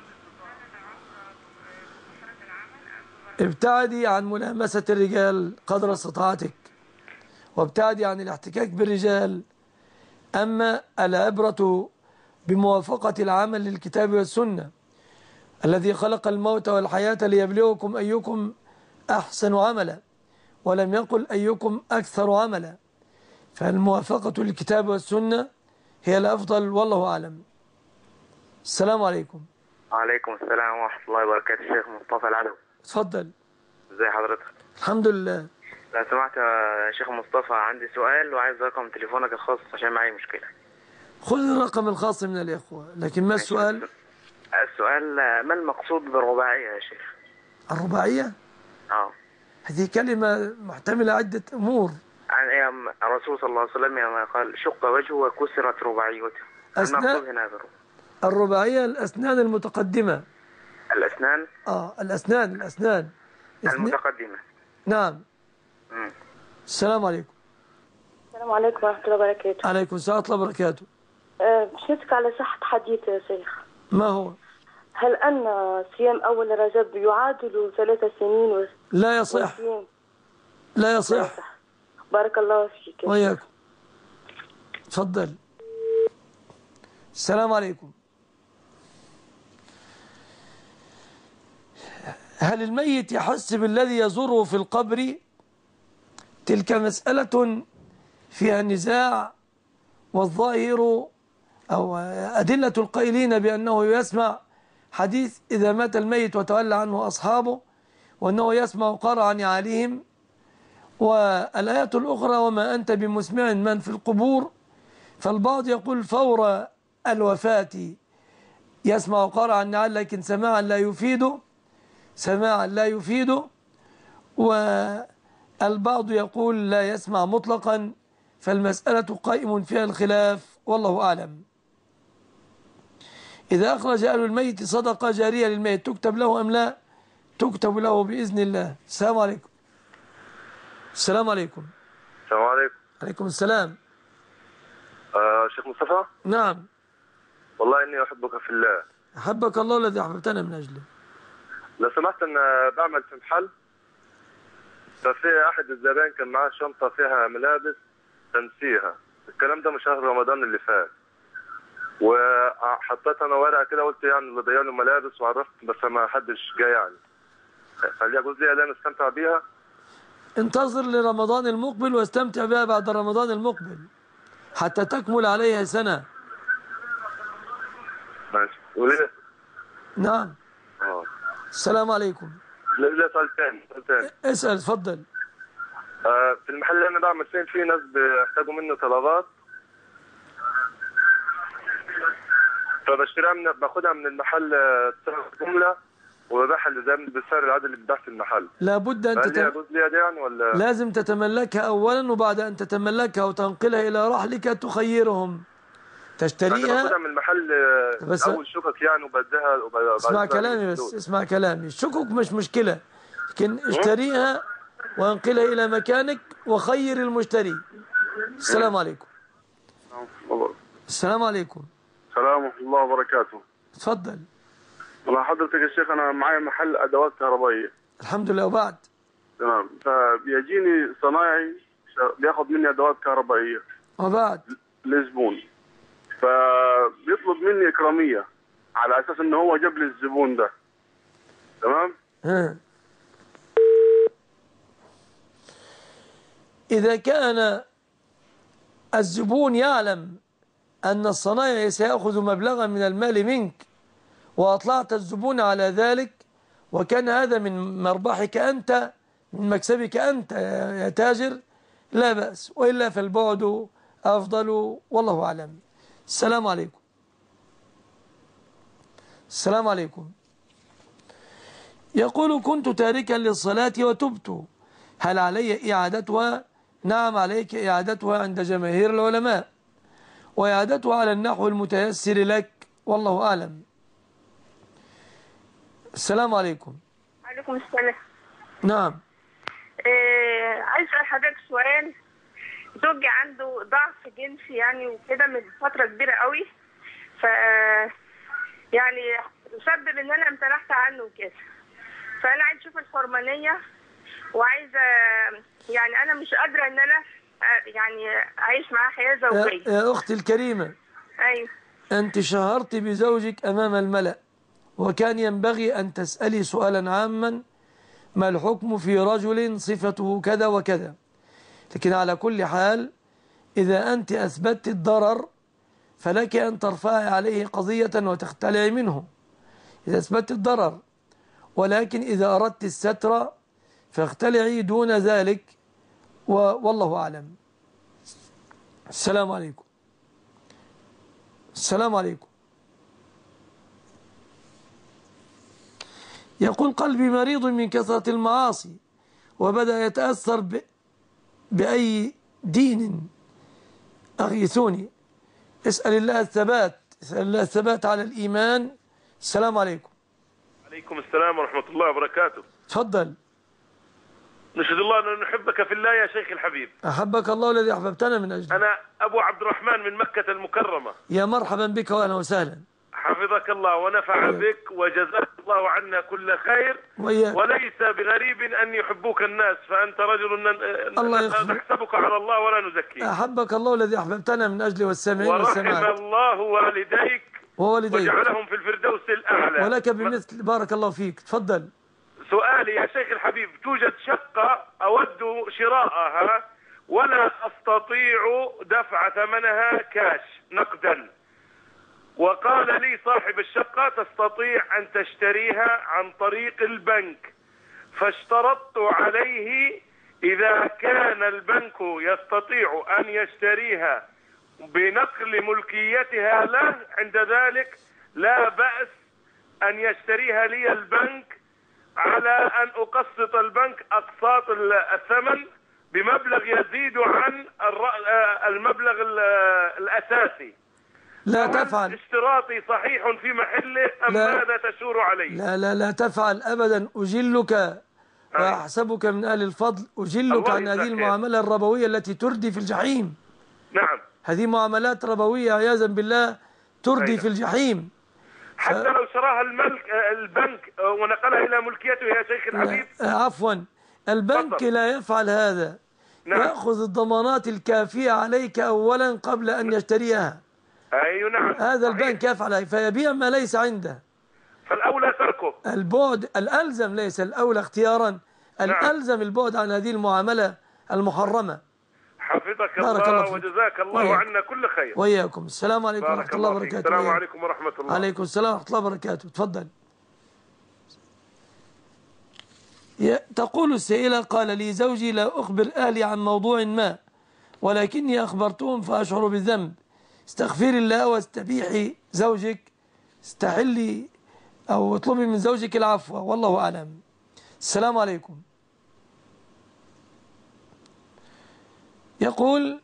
ابتعدي عن ملامسه الرجال قدر استطاعتك، وابتعدي عن الاحتكاك بالرجال. اما العبره بموافقه العمل للكتاب والسنه الذي خلق الموت والحياة ليبلوكم أيكم أحسن عملا، ولم يقل أيكم أكثر عملا، فالموافقة للكتاب والسنة هي الأفضل والله أعلم. السلام عليكم. وعليكم السلام ورحمة الله وبركاته. الشيخ مصطفى العدوي. اتفضل. ازي حضرتك؟ الحمد لله. لو سمحت يا شيخ مصطفى، عندي سؤال وعايز رقم تليفونك الخاص عشان معي مشكلة. خذ الرقم الخاص من الإخوة، لكن ما السؤال؟ السؤال ما المقصود بالرباعية يا شيخ؟ الرباعية؟ اه هذه كلمة محتملة عدة أمور. عن أيام الرسول صلى الله عليه وسلم لما قال شق وجهه وكسرت رباعيته. المقصود هنا الرباعية الأسنان المتقدمة. الأسنان؟ اه الأسنان الأسنان المتقدمة. نعم. مم. السلام عليكم. السلام عليكم ورحمة الله وبركاته. عليكم السلام ورحمة الله وبركاته. أه بشتك على صحة حديث يا شيخ. ما هو؟ هل أن صيام أول رجب يعادل ثلاث سنين و... لا يصح. وصيام. لا يصح. لا يصح. بارك الله فيك. وياكم. تفضل. السلام عليكم. هل الميت يحس بالذي يزوره في القبر؟ تلك مسألة فيها نزاع، والظاهر أو أدلة القائلين بأنه يسمع حديث إذا مات الميت وتولى عنه أصحابه، وأنه يسمع قرعا نعالهم، والآيات الأخرى وما أنت بمسمع من في القبور. فالبعض يقول فور الوفاة يسمع قرعا نعال، لكن سماعا لا يفيده سماعا لا يفيده والبعض يقول لا يسمع مطلقا. فالمسألة قائم فيها الخلاف والله أعلم. إذا أخرج أهل الميت صدقة جارية للميت تكتب له أم لا؟ تكتب له بإذن الله. السلام عليكم. السلام عليكم. السلام عليكم. عليكم السلام. آه شيخ مصطفى. نعم. والله إني أحبك في الله. أحبك الله الذي أحببتنا من أجله. لو سمحت أنا بعمل في محل، ففي أحد الزبائن كان معاه شنطة فيها ملابس تنسيها. الكلام ده من شهر رمضان اللي فات، وحطيت انا ورقه كده قلت يعني اللي ضيع له ملابس وعرفت، بس ما حدش جاي يعني. هل يجوز لي ان استمتع بيها؟ انتظر لرمضان المقبل واستمتع بها بعد رمضان المقبل حتى تكمل عليها سنه. ماشي. وليه؟ نعم. اه السلام عليكم. لا سؤال ثاني سؤال ثاني. اسال اتفضل. آه في المحل اللي انا بعمل فيه في ناس بيحتاجوا منه طلبات، فبشتريها من باخدها من المحل جمله وببيعها للزبائن بالسعر العادي اللي بيتباع في المحل. لابد ان تتم... يجوز ليها دي يعني ولا لازم تتملكها اولا، وبعد ان تتملكها وتنقلها الى رحلك تخيرهم تشتريها. باخدها من المحل بس اول شكك يعني وبديها وب... اسمع كلامي بس اسمع كلامي. الشكك مش مشكله، لكن اشتريها وانقلها الى مكانك وخير المشتري. السلام عليكم. السلام عليكم. السلام ورحمة الله وبركاته. اتفضل. والله حضرتك يا شيخ أنا معايا محل أدوات كهربائية. الحمد لله. وبعد؟ تمام. فبيجيني صنايعي بياخد مني ادوات كهربائيه وبعد للزبون، فبيطلب مني اكراميه على اساس ان هو جاب لي الزبون ده. تمام. ها. إذا كان الزبون يعلم أن الصنايعي سيأخذ مبلغا من المال منك وأطلعت الزبون على ذلك، وكان هذا من مربحك أنت، من مكسبك أنت يا تاجر، لا بأس، وإلا فالبعد أفضل، والله أعلم. السلام عليكم. السلام عليكم. يقول: كنت تاركا للصلاة وتبت، هل علي إعادتها؟ نعم، عليك إعادتها عند جماهير العلماء، وإعادتها على النحو المتيسر لك، والله أعلم. السلام عليكم. عليكم السلام. نعم. إيه، عايز أسأل حضرتك سؤال. زوجي عنده ضعف جنسي يعني وكده من فترة كبيرة قوي، ف يعني سبب ان انا امتنعت عنه وكده، فانا عايز اشوف الحرمانية، وعايزة يعني انا مش قادرة ان انا يعني اعيش معاه حياة زوجية. يا أختي الكريمة، ايوه، أنت شهرت بزوجك أمام الملأ، وكان ينبغي أن تسألي سؤالا عاما: ما الحكم في رجل صفته كذا وكذا؟ لكن على كل حال، إذا أنت أثبتت الضرر فلك أن ترفعي عليه قضية وتختلعي منه إذا أثبتت الضرر، ولكن إذا أردت الستر فاختلعي دون ذلك، والله أعلم. السلام عليكم. السلام عليكم. يقول: قلبي مريض من كثرة المعاصي، وبدأ يتأثر ب... بأي دين أغيثوني. اسأل الله الثبات، اسأل الله الثبات على الإيمان. السلام عليكم. عليكم السلام ورحمة الله وبركاته. تفضل. نشهد الله أن نحبك في الله يا شيخ الحبيب. أحبك الله الذي أحببتنا من أجله. أنا أبو عبد الرحمن من مكة المكرمة. يا مرحبا بك وأهلا وسهلا. حفظك الله ونفع بك وجزاك الله عنا كل خير. وياك. وليس بغريب أن يحبوك الناس، فأنت رجل نحسبك على الله ولا نزكيك. أحبك الله الذي أحببتنا من أجله والسامعين والسامعات. ورحم الله والديك ووالديك وجعلهم في الفردوس الأعلى. ولك بمثل. بارك الله فيك. تفضل. سؤالي يا شيخ الحبيب: توجد شقة أود شراءها ولا أستطيع دفع ثمنها كاش نقدا، وقال لي صاحب الشقة تستطيع أن تشتريها عن طريق البنك، فاشترطت عليه إذا كان البنك يستطيع أن يشتريها بنقل ملكيتها له، عند ذلك لا بأس أن يشتريها لي البنك على أن أقسط البنك أقساط الثمن بمبلغ يزيد عن المبلغ الأساسي. لا تفعل. اشتراطي صحيح في محله أم ماذا تشور عليه؟ لا لا لا تفعل أبدا. أجلك وأحسبك من أهل الفضل، أجلك عن هذه المعاملة الربوية التي تردي في الجحيم. نعم، هذه معاملات ربوية عياذا بالله تردي أيضا في الجحيم. حتى ف... لو شراها الملك البنك ونقلها إلى ملكيته يا شيخ الحبيب. عفوا، البنك فضل. لا يفعل هذا. نعم. يأخذ الضمانات الكافية عليك أولا قبل أن يشتريها. أي نعم. هذا البنك يفعل، فيبيع ما ليس عنده. فالأولى تركه. البعد الألزم، ليس الأولى اختيارا. الألزم البعد عن هذه المعاملة المحرمة. حفظك الله, الله وجزاك الله وياك. عنا كل خير. وإياكم. السلام عليكم ورحمة الله وبركاته. السلام عليكم ورحمة الله. عليكم السلام ورحمة الله وبركاته. تفضل. تقول السائلة: قال لي زوجي لا أخبر أهلي عن موضوع ما، ولكني أخبرتهم فأشعر بالذنب. استغفري الله واستبيحي زوجك، استحلي أو اطلبي من زوجك العفو، والله أعلم. السلام عليكم. يقول: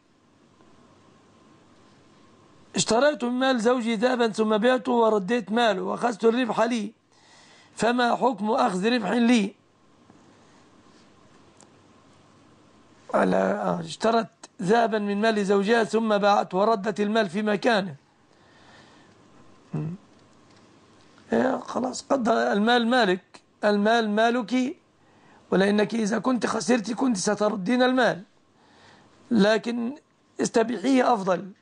اشتريت من مال زوجي ذهبا ثم بعته ورديت ماله وأخذت الربح لي، فما حكم أخذ ربح لي؟ على اشترت ذهبا من مال زوجها ثم باعته وردت المال في مكانه. خلاص، قدر المال مالك، المال مالك، ولأنك إذا كنت خسرت كنت ستردين المال، لكن استبيحيه أفضل.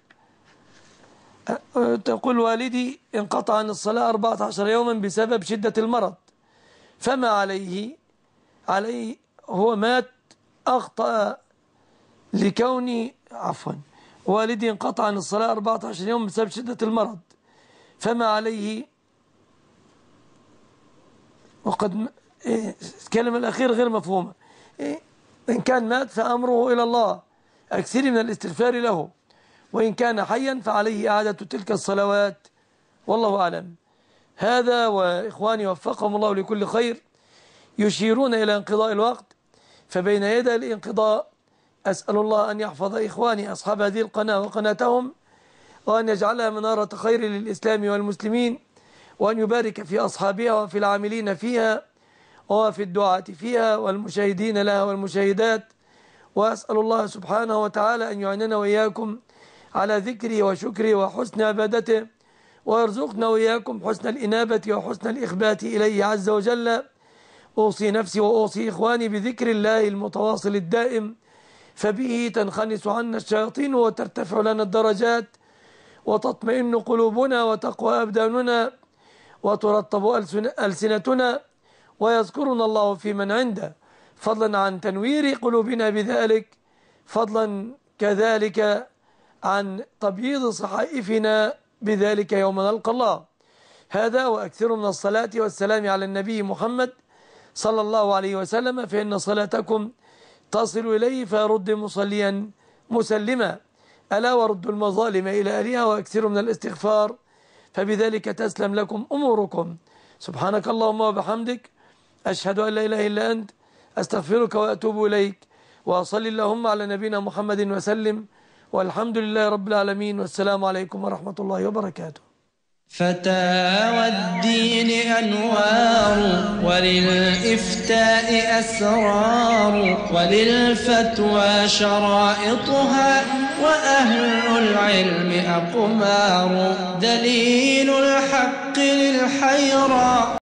تقول والدي انقطع عن الصلاة أربعة عشر يوما بسبب شدة المرض، فما عليه؟ عليه هو مات أخطأ لكوني عفوا والدي انقطع عن الصلاة أربعة عشر يوم بسبب شدة المرض، فما عليه؟ وقد إيه الكلمة الأخيرة غير مفهومة. إيه إن كان مات فأمره إلى الله، أكثر من الاستغفار له، وإن كان حيا فعليه إعادة تلك الصلوات، والله أعلم. هذا وإخواني وفقهم الله لكل خير يشيرون إلى انقضاء الوقت، فبين يدي الانقضاء أسأل الله أن يحفظ إخواني أصحاب هذه القناة وقناتهم، وأن يجعلها منارة خير للإسلام والمسلمين، وأن يبارك في أصحابها وفي العاملين فيها وفي الدعاة فيها والمشاهدين لها والمشاهدات. وأسأل الله سبحانه وتعالى أن يعيننا وإياكم على ذكره وشكره وحسن عبادته، ويرزقنا وإياكم حسن الإنابة وحسن الإخبات إليه عز وجل. أوصي نفسي وأوصي إخواني بذكر الله المتواصل الدائم، فبه تنخنس عنا الشياطين وترتفع لنا الدرجات وتطمئن قلوبنا وتقوى أبداننا وترطب ألسنتنا، ويذكرنا الله في من عنده، فضلا عن تنوير قلوبنا بذلك، فضلا كذلك عن تبييض صحائفنا بذلك يوم نلقى الله. هذا وأكثر من الصلاة والسلام على النبي محمد صلى الله عليه وسلم، فإن صلاتكم تصل إليه فيرد مصليا مسلما. ألا وردوا المظالم إلى أهلها وأكثروا من الاستغفار، فبذلك تسلم لكم أموركم. سبحانك اللهم وبحمدك، أشهد أن لا إله إلا أنت، أستغفرك وأتوب إليك، وأصل اللهم على نبينا محمد وسلم، والحمد لله رب العالمين، والسلام عليكم ورحمة الله وبركاته. فتاوى الدين أنوار، وللإفتاء أسرار، وللفتوى شرائطها، وأهل العلم أقمار. دليل الحق للحيرى